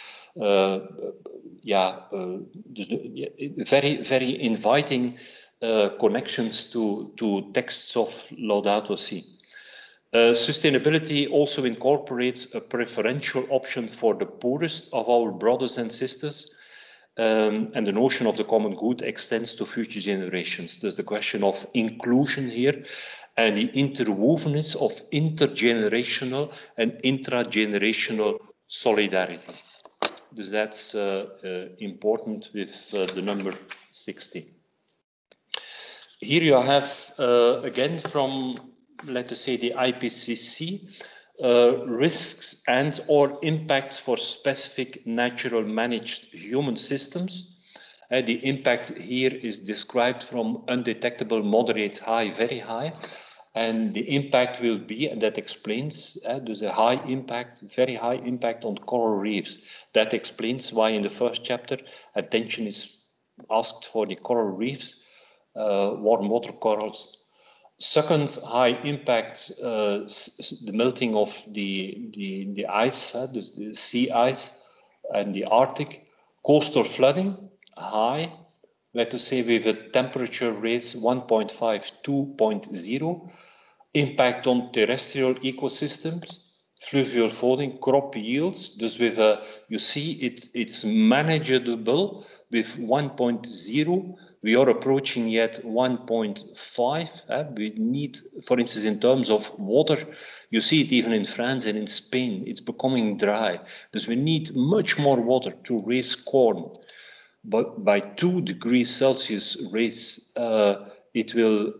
Very, very inviting connections to texts of Laudato Si. Sustainability also incorporates a preferential option for the poorest of our brothers and sisters, and the notion of the common good extends to future generations. There's the question of inclusion here and the interwovenness of intergenerational and intragenerational solidarity. Dus that's important with the number 60. Here you have, again, from, let us say, the IPCC, risks and or impacts for specific natural managed human systems. The impact here is described from undetectable, moderate, high, very high. And the impact will be, and that explains, there's a high impact, very high impact on coral reefs. That explains why in the first chapter, attention is asked for the coral reefs, warm water corals. Second, high impact, the melting of the ice, the sea ice and the Arctic. Coastal flooding, high, let us say with a temperature raise 1.5, 2.0. Impact on terrestrial ecosystems, fluvial flooding, crop yields. Dus with you see it's manageable with 1.0. We are approaching yet 1.5. We need, for instance, in terms of water, you see it even in France and in Spain, it's becoming dry. Dus we need much more water to raise corn. But by 2 degrees Celsius raise, it will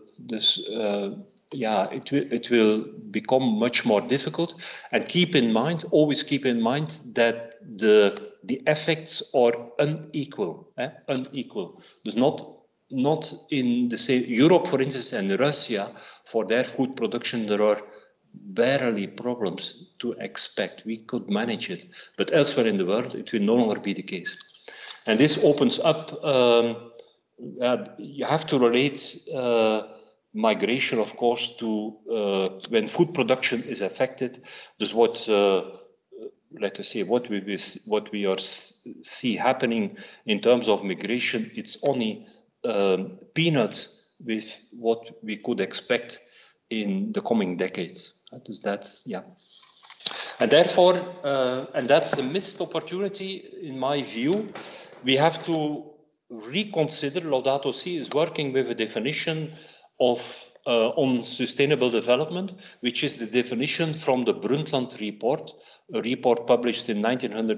it will become much more difficult. And always keep in mind that the effects are unequal. Unequal. There's not in the same Europe, for instance, and Russia, for their food production, there are barely problems to expect. We could manage it, but elsewhere in the world, it will no longer be the case. And this opens up. You have to relate migration, of course, to when food production is affected. There's what let us say what we are see happening in terms of migration. It's only peanuts with what we could expect in the coming decades. That's and therefore, and that's a missed opportunity in my view. We have to reconsider. Laudato Si is working with a definition of on sustainable development, which is the definition from the Brundtland report, a report published in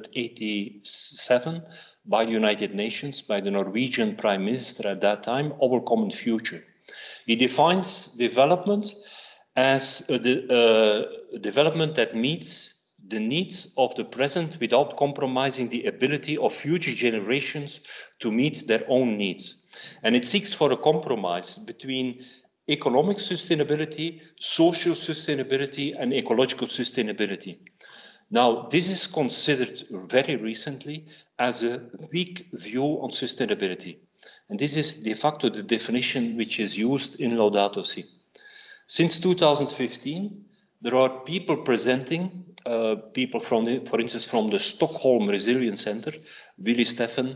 1987 by the United Nations, by the Norwegian Prime Minister at that time, Our Common Future. He defines development as a development that meets the needs of the present without compromising the ability of future generations to meet their own needs. And it seeks for a compromise between economic sustainability, social sustainability, and ecological sustainability. Now, this is considered very recently as a weak view on sustainability. And this is de facto the definition which is used in Laudato Si. Since 2015, there are people presenting, people from, for instance, from the Stockholm Resilience Center, Willy Steffen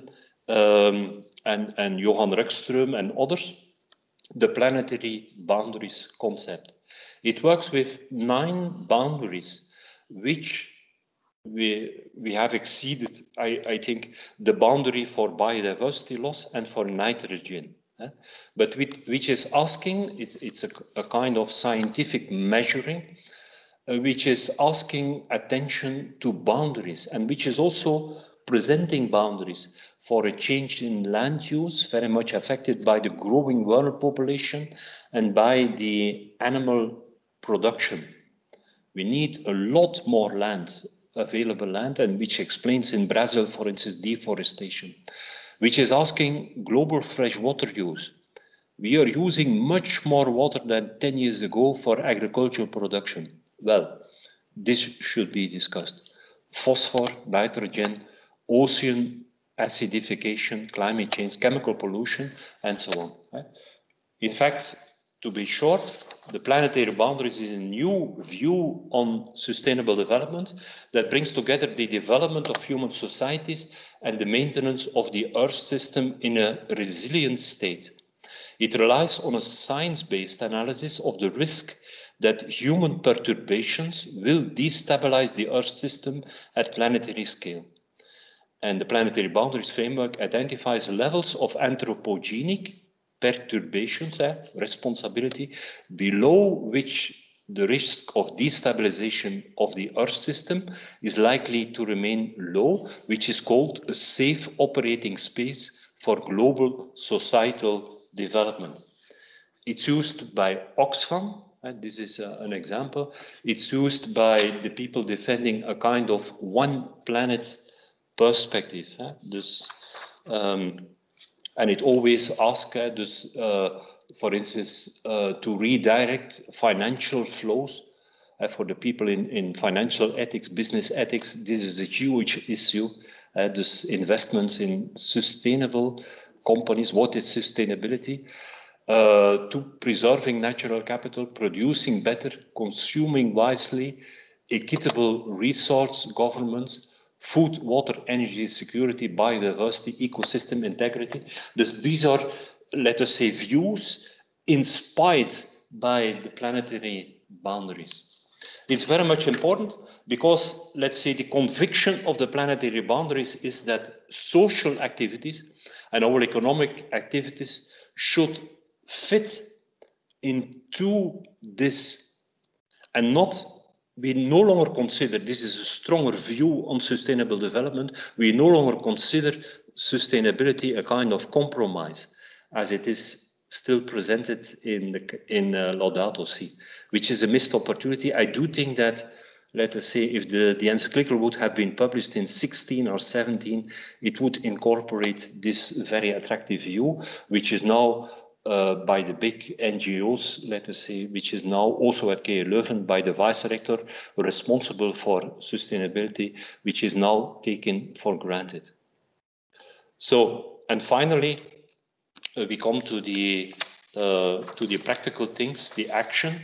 and Johan Röckström and others, the planetary boundaries concept. It works with 9 boundaries, which we have exceeded, I think, the boundary for biodiversity loss and for nitrogen. But which is asking, it's a kind of scientific measuring, which is asking attention to boundaries, and which is also presenting boundaries for a change in land use, very much affected by the growing world population and by the animal production. We need a lot more land, available land, and which explains in Brazil, for instance, deforestation, which is asking global freshwater use. We are using much more water than 10 years ago for agricultural production. Well, this should be discussed. Phosphor, nitrogen, ocean acidification, climate change, chemical pollution, and so on. In fact, to be short, the planetary boundaries is a new view on sustainable development that brings together the development of human societies and the maintenance of the Earth system in a resilient state. It relies on a science-based analysis of the risk that human perturbations will destabilize the Earth system at planetary scale. And the planetary boundaries framework identifies levels of anthropogenic perturbations, responsibility, below which the risk of destabilization of the Earth system is likely to remain low, which is called a safe operating space for global societal development. It's used by Oxfam. This is an example. It's used by the people defending a kind of one planet perspective. And it always asks, for instance, to redirect financial flows for the people in financial ethics, business ethics. This is a huge issue. This investments in sustainable companies. What is sustainability? To preserving natural capital, producing better, consuming wisely, equitable resource governance, food, water, energy security, biodiversity, ecosystem integrity. These are, let us say, views inspired by the planetary boundaries. It's very much important because, let's say, the conviction of the planetary boundaries is that social activities and our economic activities should fit into this and not, we no longer consider, this is a stronger view on sustainable development, we no longer consider sustainability a kind of compromise as it is still presented in Laudato Si, which is a missed opportunity. I do think that, let us say, if the encyclical would have been published in 16 or 17, it would incorporate this very attractive view, which is now by the big NGOs, let us say, which is now also at KU Leuven by the vice rector responsible for sustainability, which is now taken for granted. So, and finally, we come to the practical things, the action.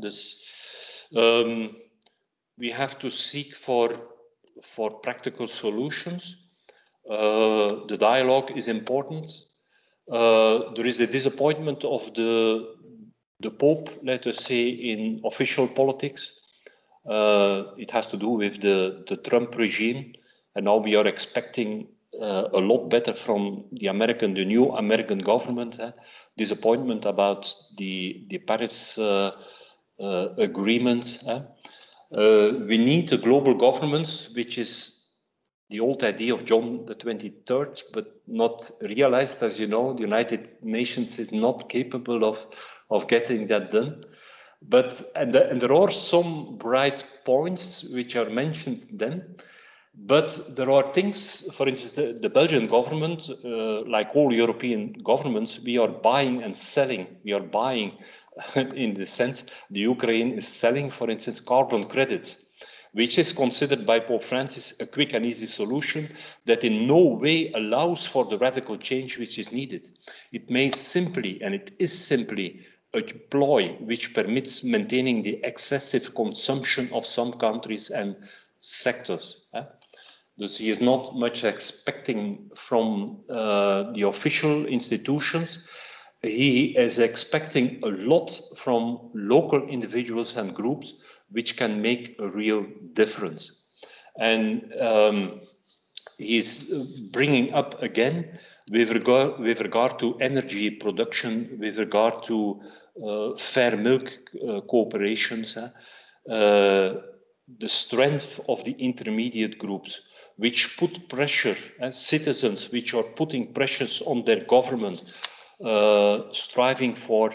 We have to seek for practical solutions. The dialogue is important. There is a disappointment of the Pope, let us say, in official politics. It has to do with the Trump regime, and now we are expecting a lot better from the new American government. Disappointment about the Paris agreement. We need a global government, which is the old idea of John the 23rd, but not realized. As you know, the United Nations is not capable of getting that done. But and there are some bright points which are mentioned then. But there are things, for instance, the Belgian government, like all European governments, we are buying and selling. We are buying, in the sense, the Ukraine is selling, for instance, carbon credits, which is considered by Pope Francis a quick and easy solution that in no way allows for the radical change which is needed. It may simply, and it is simply, a ploy which permits maintaining the excessive consumption of some countries and sectors. Dus he is not much expecting from the official institutions. He is expecting a lot from local individuals and groups which can make a real difference. And he is bringing up again with regard to energy production, with regard to fair milk cooperations, the strength of the intermediate groups, which put pressure, citizens which are putting pressures on their government, striving for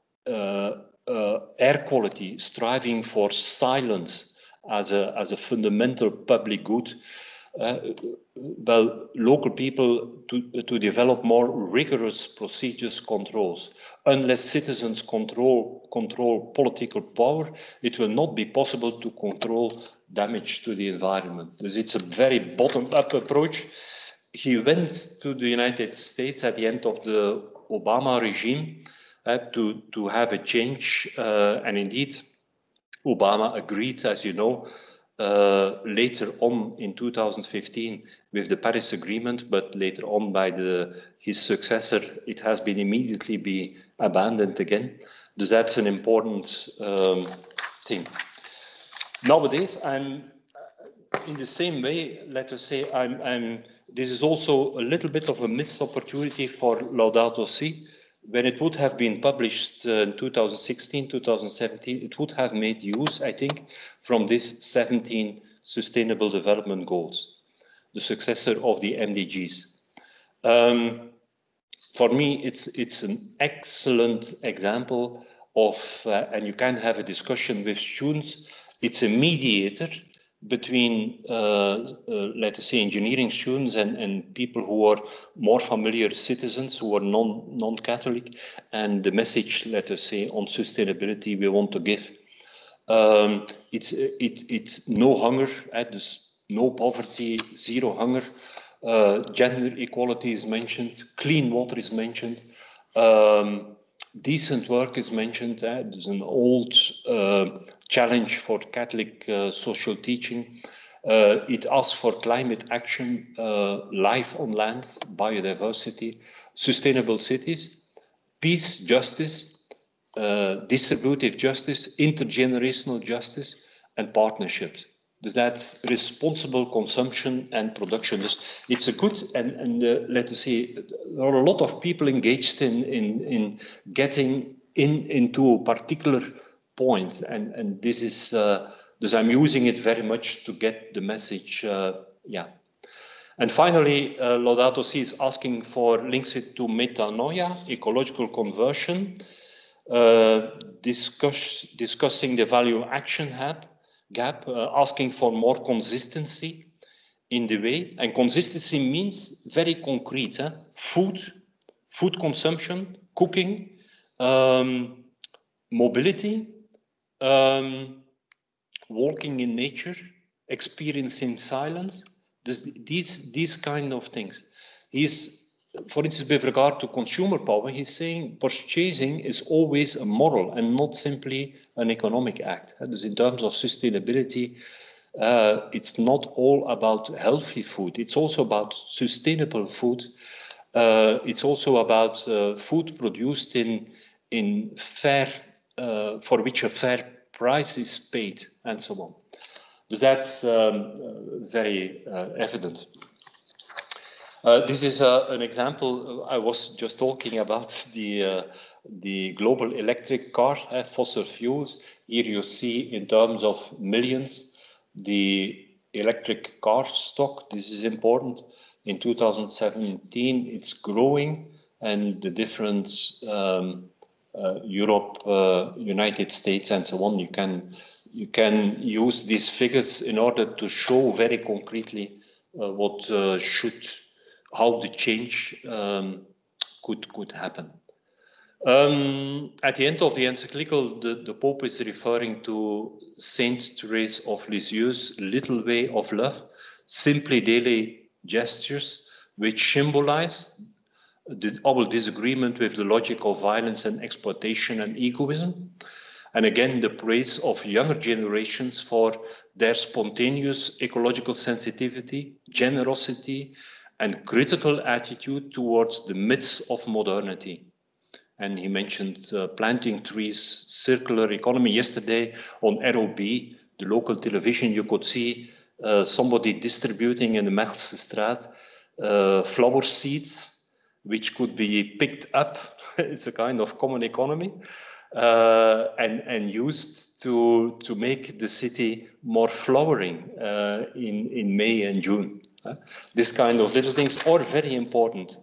air quality, striving for silence as a fundamental public good. Well, local people to develop more rigorous procedures controls. Unless citizens control political power, it will not be possible to control damage to the environment. So it's a very bottom-up approach. He went to the United States at the end of the Obama regime to have a change, and indeed, Obama agreed, as you know, later on in 2015 with the Paris Agreement, but later on by his successor, it has been immediately abandoned again. So that's an important thing. Nowadays, I'm in the same way. Let us say this is also a little bit of a missed opportunity for Laudato Si. When it would have been published in 2016, 2017, it would have made use, I think, from these 17 Sustainable Development Goals, the successor of the MDGs. For me, it's an excellent example of, and you can have a discussion with students. It's a mediator between, let us say, engineering students and people who are more familiar citizens, who are non-Catholic, and the message, let us say, on sustainability we want to give. It's no hunger, there's no poverty, zero hunger, gender equality is mentioned, clean water is mentioned, decent work is mentioned. There's an old challenge for Catholic social teaching. It asks for climate action, life on land, biodiversity, sustainable cities, peace, justice, distributive justice, intergenerational justice, and partnerships. Dus that's responsible consumption and production. Dus it's a good and let us say there are a lot of people engaged in getting into a particular point, and this is dus I'm using it very much to get the message. Yeah. And finally, Laudato Si is asking for links it to metanoia, ecological conversion, discussing the value action gap, asking for more consistency in the way. And consistency means very concrete, food consumption, cooking, mobility, walking in nature, experiencing silence. These kind of things. For instance, with regard to consumer power, he's saying purchasing is always a moral and not simply an economic act. Dus in terms of sustainability, it's not all about healthy food. It's also about sustainable food. It's also about food produced in fair, for which a fair price is paid, and so on. So that's very evident. This is an example. I was just talking about the global electric car, fossil fuels. Here you see in terms of millions the electric car stock. This is important. In 2017, it's growing, and the different Europe, United States, and so on. You can use these figures in order to show very concretely how the change could happen. At the end of the encyclical, the Pope is referring to Saint Therese of Lisieux's little way of love, simply daily gestures, which symbolize our disagreement with the logic of violence and exploitation and egoism. And again, the praise of younger generations for their spontaneous ecological sensitivity, generosity, and critical attitude towards the myths of modernity. And he mentioned planting trees, circular economy. Yesterday on ROB, the local television, you could see somebody distributing in the Mersestraat flower seeds, which could be picked up. It's a kind of common economy. And used to make the city more flowering in May and June. This kind of little things are very important.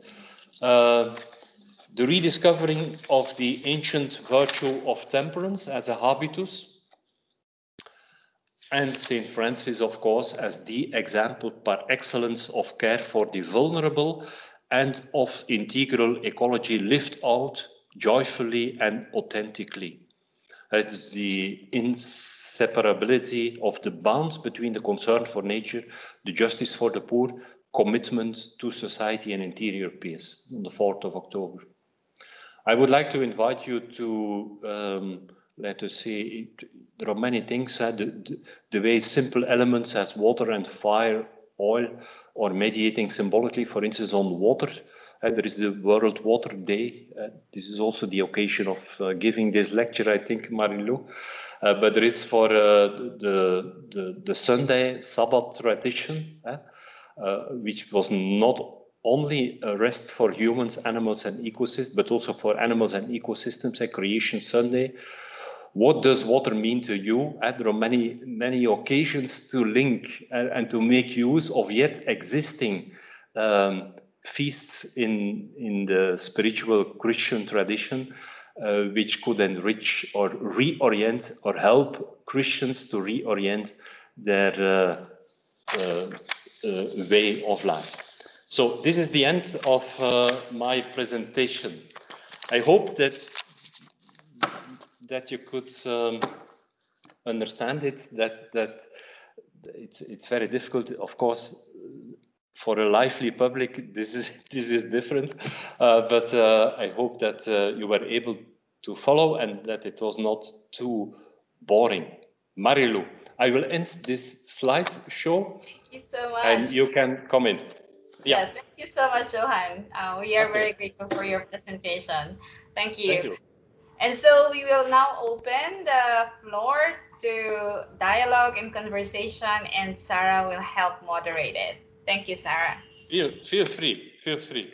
The rediscovering of the ancient virtue of temperance as a habitus, and St. Francis, of course, as the example par excellence of care for the vulnerable and of integral ecology lived out joyfully and authentically. It's the inseparability of the bonds between the concern for nature, the justice for the poor, commitment to society and interior peace on the 4th of October. I would like to invite you to, let us say, there are many things, the way simple elements as water and fire, oil, are mediating symbolically, for instance, on water. There is the World Water Day. This is also the occasion of giving this lecture, I think, Marilou. But there is for the Sunday Sabbath tradition, which was not only a rest for humans, animals, and ecosystems, but also for animals and ecosystems, a Creation Sunday. What does water mean to you? There are many occasions to link and to make use of yet existing feasts in the spiritual Christian tradition, which could enrich or reorient or help Christians to reorient their way of life. So this is the end of my presentation. I hope that you could understand it, that it's very difficult, of course, for a lively public. This is different, but I hope that you were able to follow and that it was not too boring. Marilou, I will end this slide show. Thank you so much. And you can comment. Yeah, thank you so much, Johan. We are very grateful for your presentation. Thank you. Thank you. And so we will now open the floor to dialogue and conversation, and Sarah will help moderate it. Thank you, Sarah. Feel free, feel free.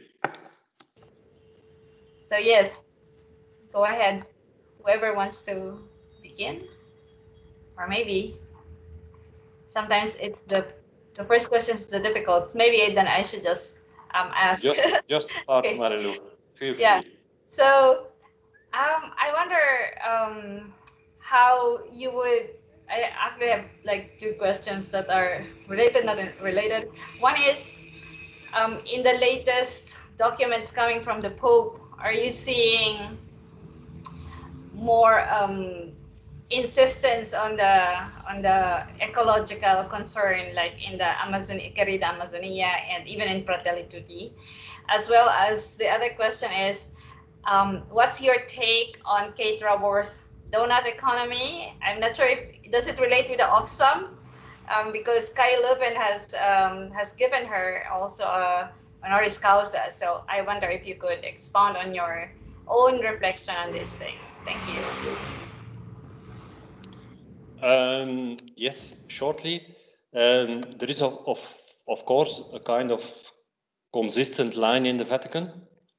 So yes, go ahead. Whoever wants to begin, or maybe sometimes it's the first question is the difficult. Maybe then I should just ask. Just start, Okay. Marilu. Feel Yeah. free. So I wonder how you would. I actually have like two questions that are related, not related. One is, in the latest documents coming from the Pope, are you seeing more insistence on the ecological concern, like in the Querida Amazonia and even in Fratelli Tutti, as well as the other question is, what's your take on Kate Raworth's donut economy? I'm not sure if does it relate with the Oxfam, because Kai Leuven has given her also a honoris causa. So I wonder if you could expound on your own reflection on these things. Thank you. Yes, shortly. There is of course a kind of consistent line in the Vatican.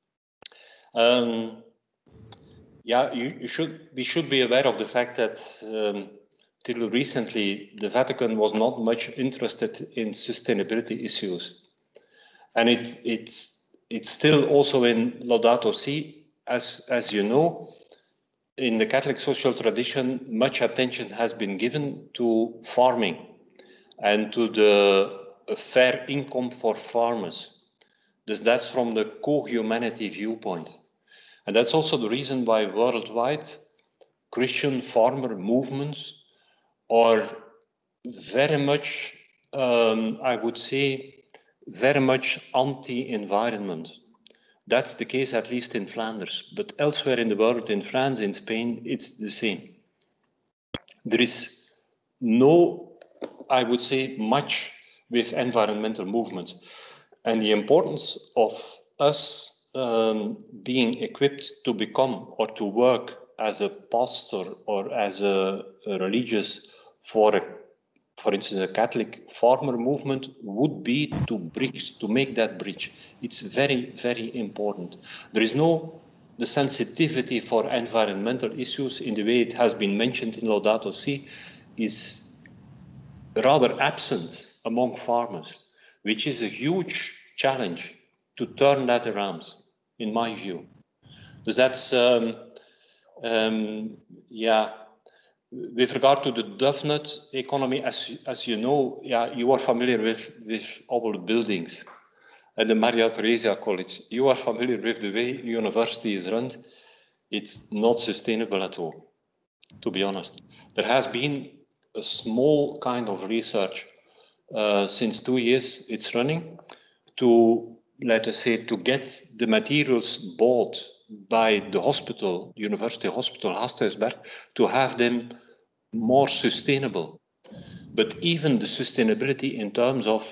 Yeah, we should be aware of the fact that till recently the Vatican was not much interested in sustainability issues, and it's still also in Laudato Si, as you know. In the Catholic social tradition, much attention has been given to farming and to the fair income for farmers. Dus that's from the co-humanity viewpoint. And that's also the reason why worldwide Christian farmer movements are very much, I would say, very much anti-environment. That's the case, at least in Flanders, but elsewhere in the world, in France, in Spain, it's the same. There is no, I would say, much with environmental movements. And the importance of us being equipped to become or to work as a pastor or as a religious for instance, a Catholic farmer movement would be to make that bridge. It's very, very important. There is the sensitivity for environmental issues in the way it has been mentioned in Laudato Si is rather absent among farmers, which is a huge challenge to turn that around, in my view. So that's, yeah. With regard to the DOVNUT economy, as you know, yeah, you are familiar with all the buildings at the Maria Theresia College. You are familiar with the way university is run. It's not sustainable at all, to be honest. There has been a small kind of research since 2 years it's running to, let us say, to get the materials bought by the hospital, University Hospital Hasthuisberg, to have them more sustainable. But even the sustainability in terms of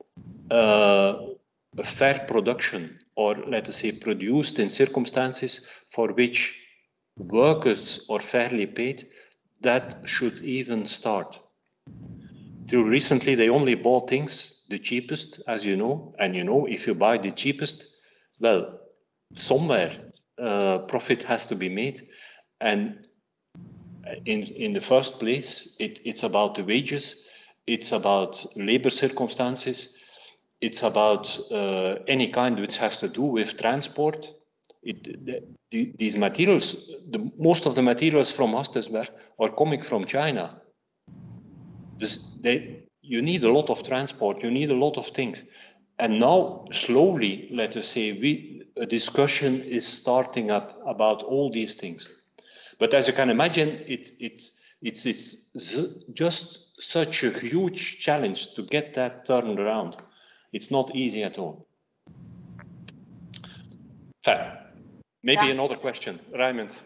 a fair production, or let us say produced in circumstances for which workers are fairly paid, that should even start. Till recently, they only bought things the cheapest, as you know, and you know, if you buy the cheapest, well, somewhere profit has to be made. And in the first place, it's about the wages, it's about labor circumstances, it's about any kind which has to do with transport. These materials, most of the materials from Hasthuisberg are coming from China. You need a lot of transport, you need a lot of things. And now, slowly, let us say, a discussion is starting up about all these things. But as you can imagine, it's just such a huge challenge to get that turned around. It's not easy at all. Fair. Maybe another question, Raymond.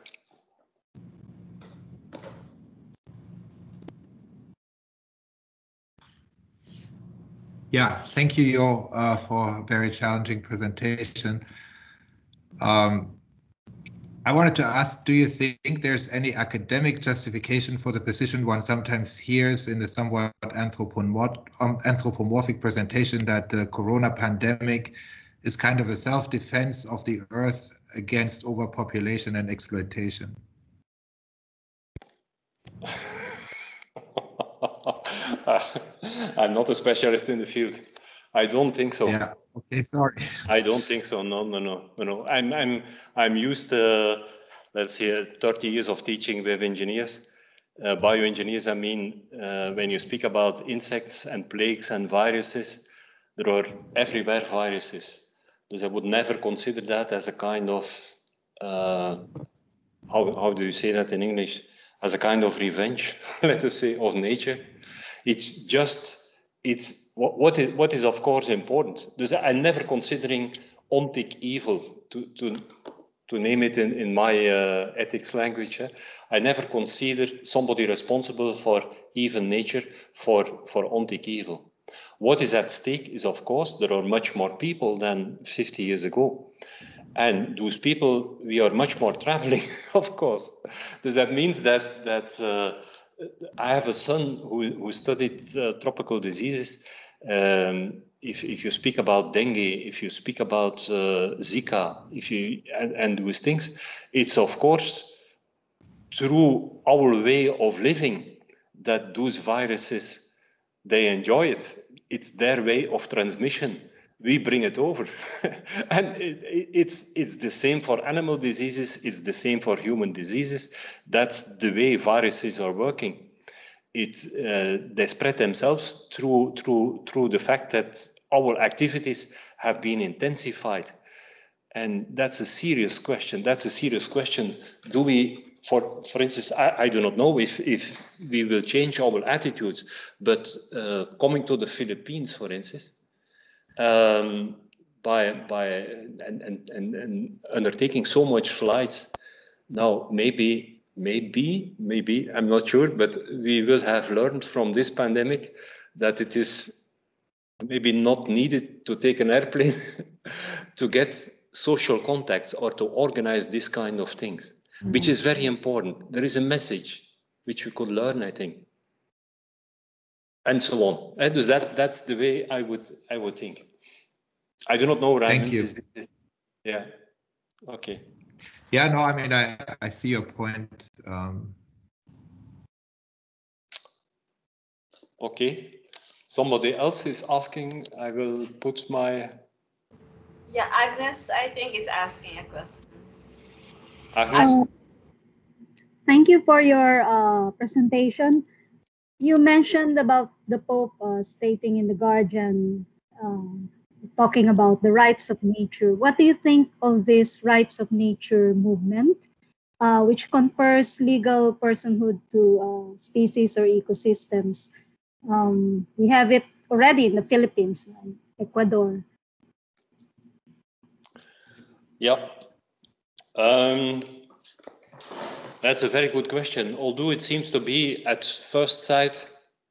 Yeah, thank you, Jo, for a very challenging presentation. I I wanted to ask, do you think there's any academic justification for the position one sometimes hears in the somewhat anthropomorphic presentation that the corona pandemic is kind of a self-defense of the Earth against overpopulation and exploitation? I'm not a specialist in the field. I don't think so. Yeah. Okay. Sorry. I don't think so. No. I'm used to, let's say, 30 years of teaching with engineers, bioengineers. I mean, when you speak about insects and plagues and viruses, there are everywhere viruses. So I would never consider that as a kind of how do you say that in English? As a kind of revenge, let us say, of nature. It's just, what is of course important. So I'm never considering ontic evil, to name it in my ethics language. I never consider somebody responsible for even nature for ontic evil. What is at stake is, of course, there are much more people than 50 years ago. And those people, we are much more traveling, of course. Does that means that I have a son who studied tropical diseases. If you speak about dengue, if you speak about Zika, and those things, it's of course through our way of living that those viruses, they enjoy it. It's their way of transmission. We bring it over. And it's the same for animal diseases. It's the same for human diseases. That's the way viruses are working. They spread themselves through the fact that our activities have been intensified. And that's a serious question. Do we, for instance, I do not know if we will change our attitudes, but coming to the Philippines, for instance, by undertaking so much flights, now maybe I'm not sure, but we will have learned from this pandemic that it is maybe not needed to take an airplane to get social contacts or to organize this kind of things, which is very important. There is a message which we could learn, I think, and so on. And that's the way I would think. I do not know, Raymond. Thank you. Yeah. Okay. Yeah, no, I mean, I see your point. Okay. Somebody else is asking. I will put my... Yeah, Agnes, I think, is asking a question. Agnes? Thank you for your presentation. You mentioned about the Pope stating in The Guardian, talking about the rights of nature. What do you think of this rights of nature movement, which confers legal personhood to species or ecosystems? We have it already in the Philippines, Ecuador. Yeah. That's a very good question. Although it seems to be at first sight,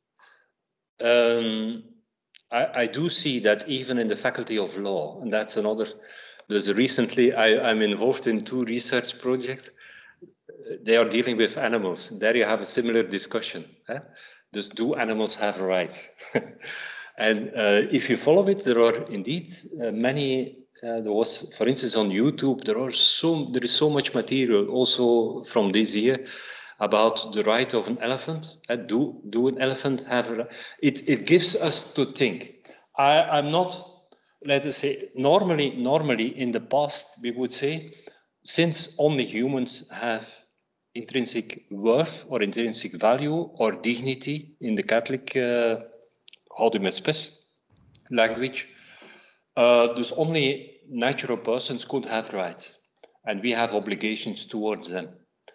I do see that even in the Faculty of Law, and that's another. Recently, I'm involved in 2 research projects. They are dealing with animals. There you have a similar discussion. Just, do animals have rights? And if you follow it, there are indeed many. There was, for instance, on YouTube, there is so much material also from this year about the right of an elephant. Do an elephant have a... It gives us to think. I'm not, let us say, normally in the past, we would say, since only humans have intrinsic worth or intrinsic value or dignity in the Catholic language, dus only natural persons could have rights, and we have obligations towards them.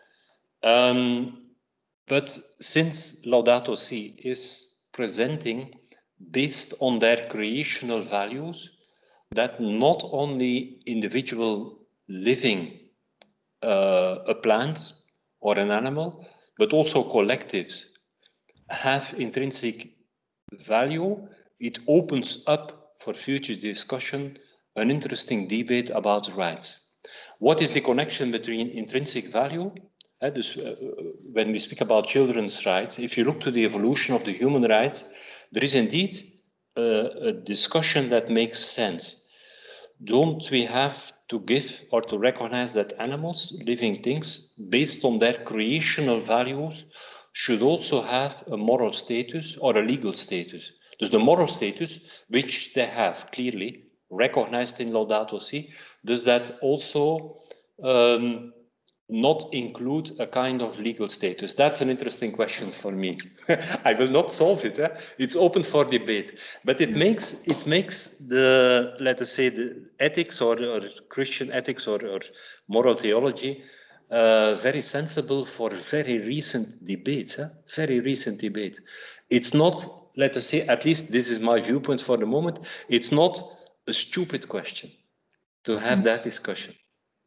But since Laudato Si is presenting, based on their creational values, that not only individual living a plant or an animal, but also collectives have intrinsic value, it opens up for future discussion an interesting debate about rights. What is the connection between intrinsic value? When we speak about children's rights, if you look to the evolution of the human rights, there is indeed a discussion that makes sense. Don't we have to give or to recognize that animals, living things, based on their creational values, should also have a moral status or a legal status? Dus the moral status, which they have clearly recognized in Laudato Si, does that also not include a kind of legal status? That's an interesting question for me. I will not solve it. It's open for debate, but it makes the, let us say, the ethics or Christian ethics or moral theology very sensible for very recent debates. Very recent debate. It's not, let us say, at least this is my viewpoint for the moment. It's not a stupid question to have that discussion.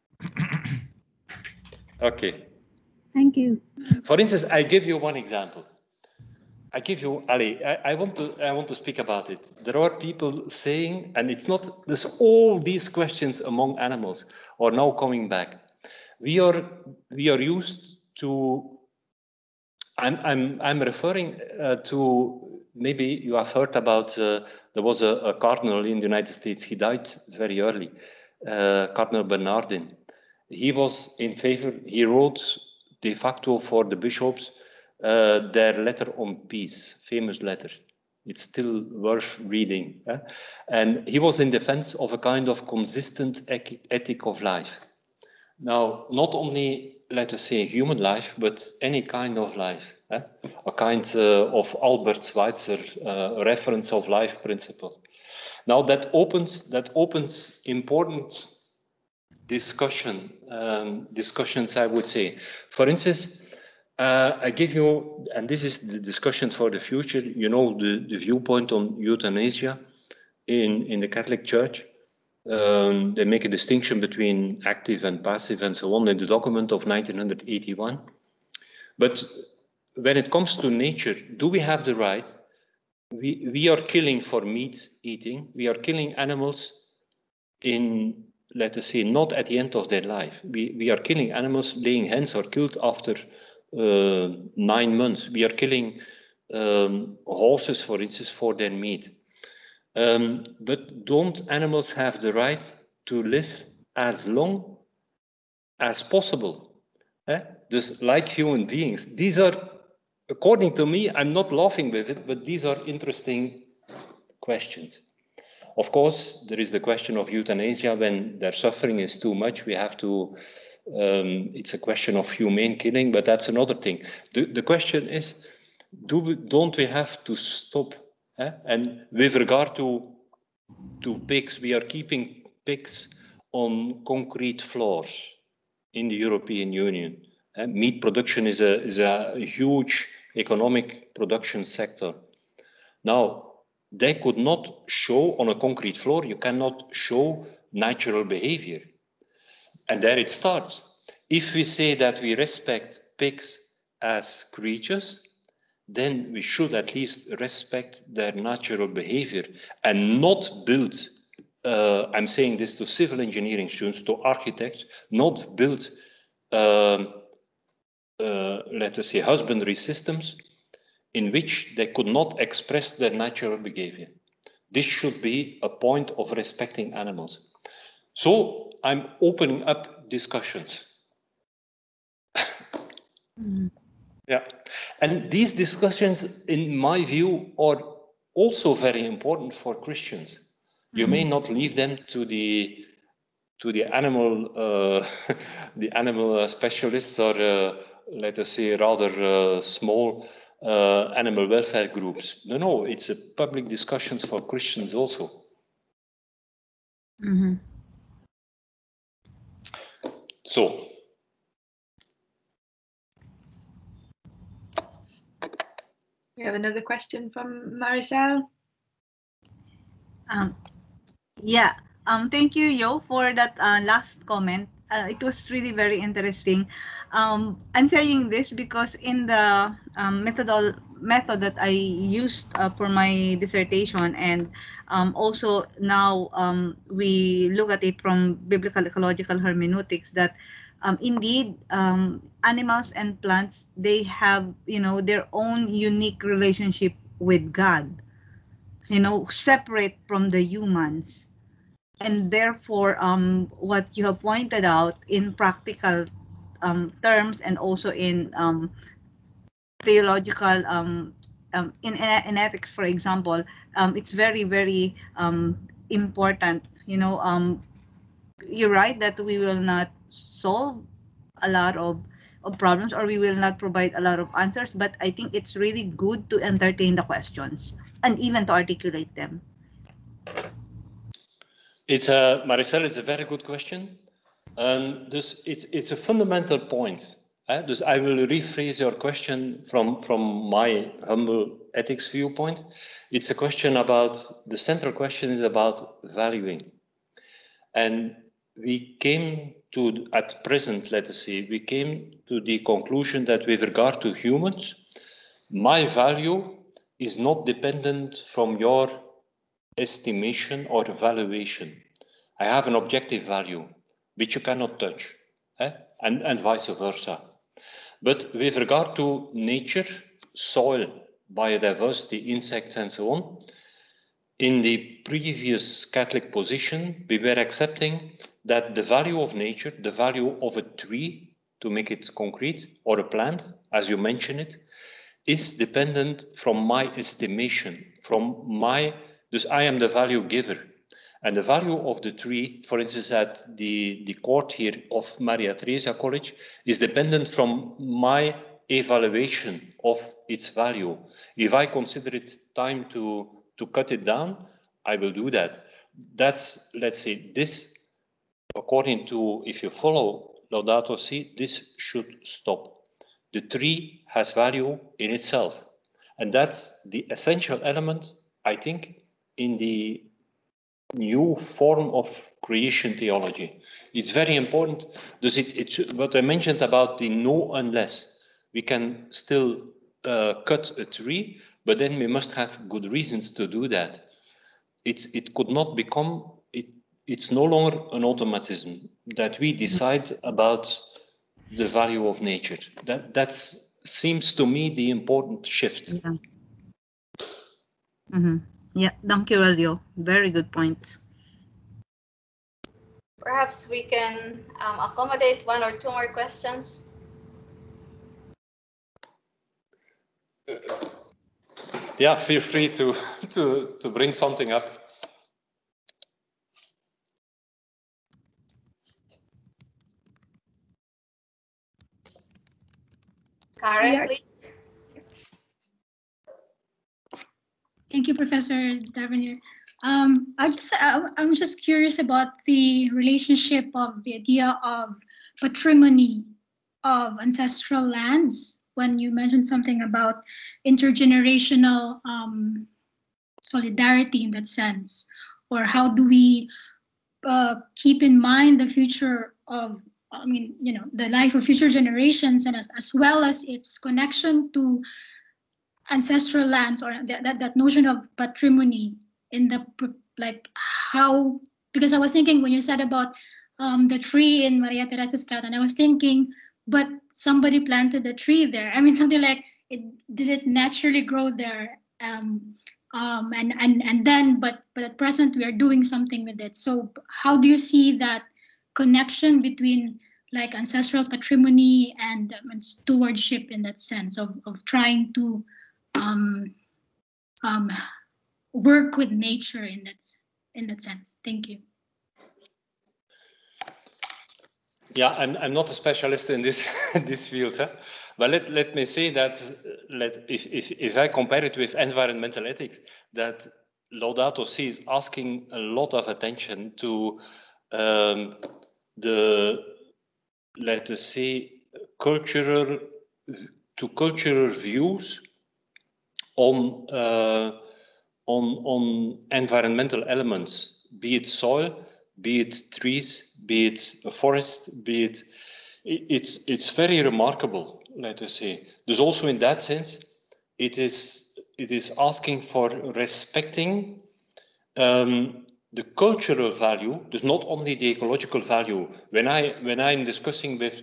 Okay. Thank you. For instance, I give you one example. I give you, Ali, I want to speak about it. There are people saying, and it's not, there's all these questions among animals are now coming back. We are used to, I'm referring to, maybe you have heard about, there was a cardinal in the United States, he died very early, Cardinal Bernardin. He was in favor, he wrote de facto for the bishops their letter on peace, famous letter. It's still worth reading. And he was in defense of a kind of consistent ethic of life. Now, not only, let us say, human life, but any kind of life. A kind of Albert Schweitzer reference of life principle. Now, that opens important discussions, I would say. For instance, I give you, and this is the discussion for the future, you know, the viewpoint on euthanasia in the Catholic Church. They make a distinction between active and passive and so on in the document of 1981. But when it comes to nature, do we have the right? We are killing for meat eating. We are killing animals in, let us say, not at the end of their life. We are killing animals, laying hens are killed after 9 months. We are killing horses, for instance, for their meat. But don't animals have the right to live as long as possible? Just like human beings. These are, according to me, I'm not laughing with it, but these are interesting questions. Of course, there is the question of euthanasia. When their suffering is too much, we have to, it's a question of humane killing, but that's another thing. The question is, don't we have to stop? And with regard to pigs, we are keeping pigs on concrete floors in the European Union. Meat production is a huge economic production sector. Now, they could not show on a concrete floor, you cannot show natural behavior. And there it starts. If we say that we respect pigs as creatures, then we should at least respect their natural behavior and not build, I'm saying this to civil engineering students, to architects, not build, let us say, husbandry systems in which they could not express their natural behavior. This should be a point of respecting animals. So I'm opening up discussions. Yeah, and these discussions, in my view, are also very important for Christians. You may not leave them to the animal the animal specialists or let us say rather small animal welfare groups. No, it's a public discussion for Christians also. So. We have another question from Maricel. Yeah, thank you, Yo, for that last comment. It was really very interesting. I'm saying this because in the method that I used for my dissertation, and also now we look at it from biblical ecological hermeneutics, that indeed animals and plants, they have, you know, their own unique relationship with God, you know, separate from the humans. And therefore, what you have pointed out in practical terms, and also in theological, in ethics, for example, it's very, very important. You know, you're right that we will not solve a lot of problems, or we will not provide a lot of answers, but I think it's really good to entertain the questions and even to articulate them. It's Maricel, it's a very good question. And dus it's a fundamental point. Dus I will rephrase your question from my humble ethics viewpoint. It's a question about, the central question is about valuing. And we came to, at present, let us say, we came to the conclusion that with regard to humans, my value is not dependent from your estimation or valuation. I have an objective value, which you cannot touch, and vice versa. But with regard to nature, soil, biodiversity, insects, and so on, in the previous Catholic position, we were accepting that the value of nature, the value of a tree, to make it concrete, or a plant, as you mentioned it, is dependent from my estimation, from my, dus I am the value giver. And the value of the tree, for instance, at the court here of Maria Theresia College, is dependent from my evaluation of its value. If I consider it time to cut it down, I will do that. That's, let's say, this, according to, if you follow Laudato Si, this should stop. The tree has value in itself. And that's the essential element, I think, in the new form of creation theology. It's very important. Dus it's what I mentioned about the no unless. We can still cut a tree, but then we must have good reasons to do that. It could not become, it's no longer an automatism that we decide about the value of nature. That seems to me the important shift. Yeah. Mm-hmm. Yeah, thank you, Elio. Very good point. Perhaps we can accommodate one or two more questions. Yeah, feel free to bring something up. Karen, please. Thank you, Professor Tavernier. I'm just curious about the relationship of the idea of patrimony of ancestral lands when you mentioned something about intergenerational solidarity in that sense, or how do we keep in mind the future of, I mean, you know, the life of future generations, and as well as its connection to ancestral lands, or that notion of patrimony in the, like, how, because I was thinking when you said about the tree in Maria Theresia Strat, and I was thinking, but somebody planted the tree there. I mean, something like, did it naturally grow there? And then, but at present we are doing something with it. So how do you see that connection between like ancestral patrimony and stewardship in that sense of trying to work with nature in that sense? Thank you. Yeah, I'm not a specialist in this this field, but let me say that if I compare it with environmental ethics, that Laudato Si is asking a lot of attention to the, let us say, cultural views on environmental elements, be it soil, be it trees, be it a forest, be it, it's very remarkable, let us say. There's also in that sense, it is asking for respecting the cultural value. There's not only the ecological value. When I'm discussing with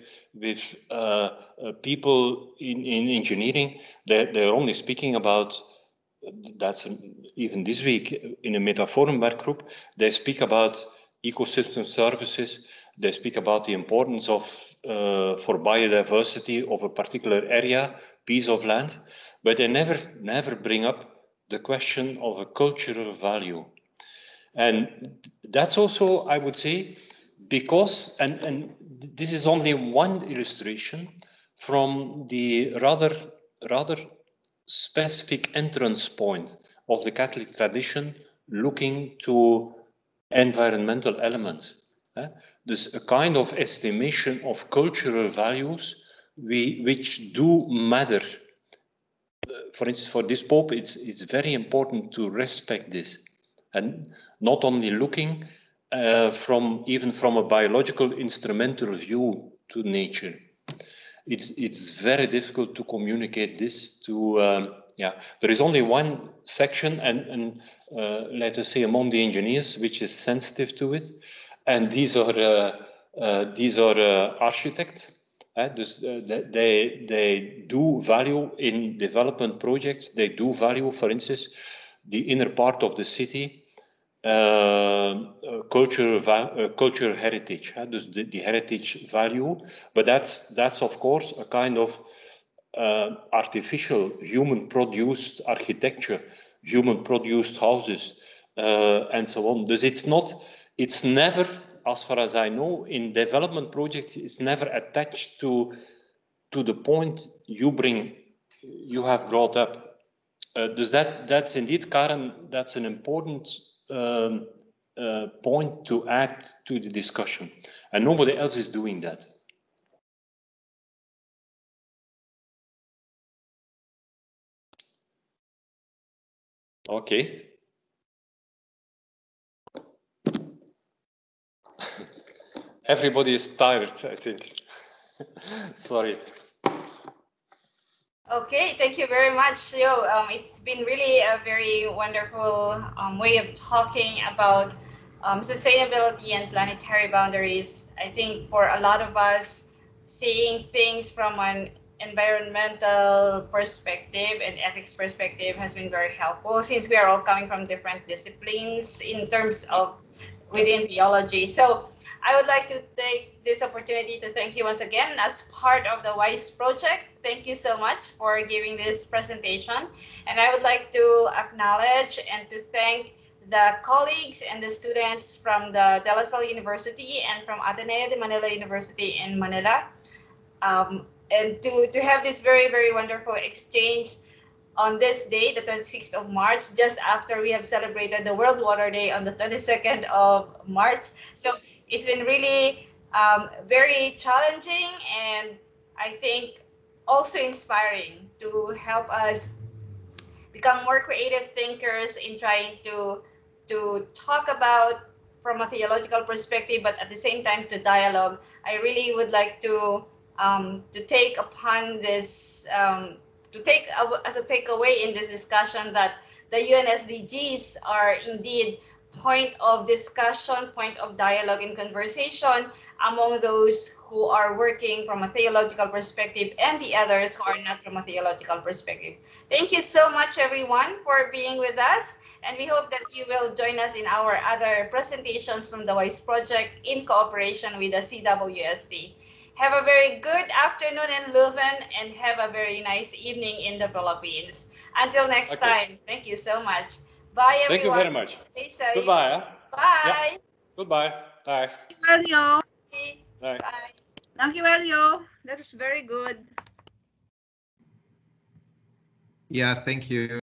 people in engineering, they're only speaking about, that's even this week in a Metaforum work group, they speak about ecosystem services. They speak about the importance of for biodiversity of a particular area, piece of land, but they never bring up the question of a cultural value. And that's also, I would say, because, and this is only one illustration from the rather specific entrance point of the Catholic tradition looking to environmental elements. There's a kind of estimation of cultural values which do matter. For instance, for this Pope, it's very important to respect this, and not only looking even from a biological instrumental view to nature. It's very difficult to communicate this to. There is only one section, and let us say among the engineers, which is sensitive to it, and these are architects. They do value in development projects. They do value, for instance, the inner part of the city, cultural heritage. The heritage value, but that's of course a kind of artificial, human-produced architecture, human-produced houses, and so on. Thus, it's never, as far as I know, in development projects, it's never attached to the point you have brought up. Does that's indeed, Karen, that's an important point to add to the discussion, and nobody else is doing that. Okay. Everybody is tired, I think. Sorry. Okay, thank you very much, Leo. It's been really a very wonderful way of talking about sustainability and planetary boundaries. I think for a lot of us, seeing things from an environmental perspective and ethics perspective has been very helpful, since we are all coming from different disciplines in terms of within theology. So I would like to take this opportunity to thank you once again as part of the WISE project. Thank you so much for giving this presentation. And I would like to acknowledge and to thank the colleagues and the students from the De La Salle University and from Ateneo de Manila University in Manila. And to have this very, very wonderful exchange on this day, the 26th of March, just after we have celebrated the World Water Day on the 22nd of March. So it's been really very challenging, and I think also inspiring to help us become more creative thinkers in trying to talk about from a theological perspective, but at the same time to dialogue. I really would like to take upon this, to take as a takeaway in this discussion that the UN SDGs are indeed point of discussion, point of dialogue and conversation among those who are working from a theological perspective and the others who are not from a theological perspective. Thank you so much, everyone, for being with us. And we hope that you will join us in our other presentations from the WISE project in cooperation with the CWSD. Have a very good afternoon in Leuven, and have a very nice evening in the Philippines. Until next time, thank you so much. Bye, everyone. Thank you very much. Stay safe. Goodbye. Huh? Bye. Yeah. Goodbye. Bye. Thank you, Elio. Bye. Bye. Thank you, Elio. That is very good. Yeah, thank you.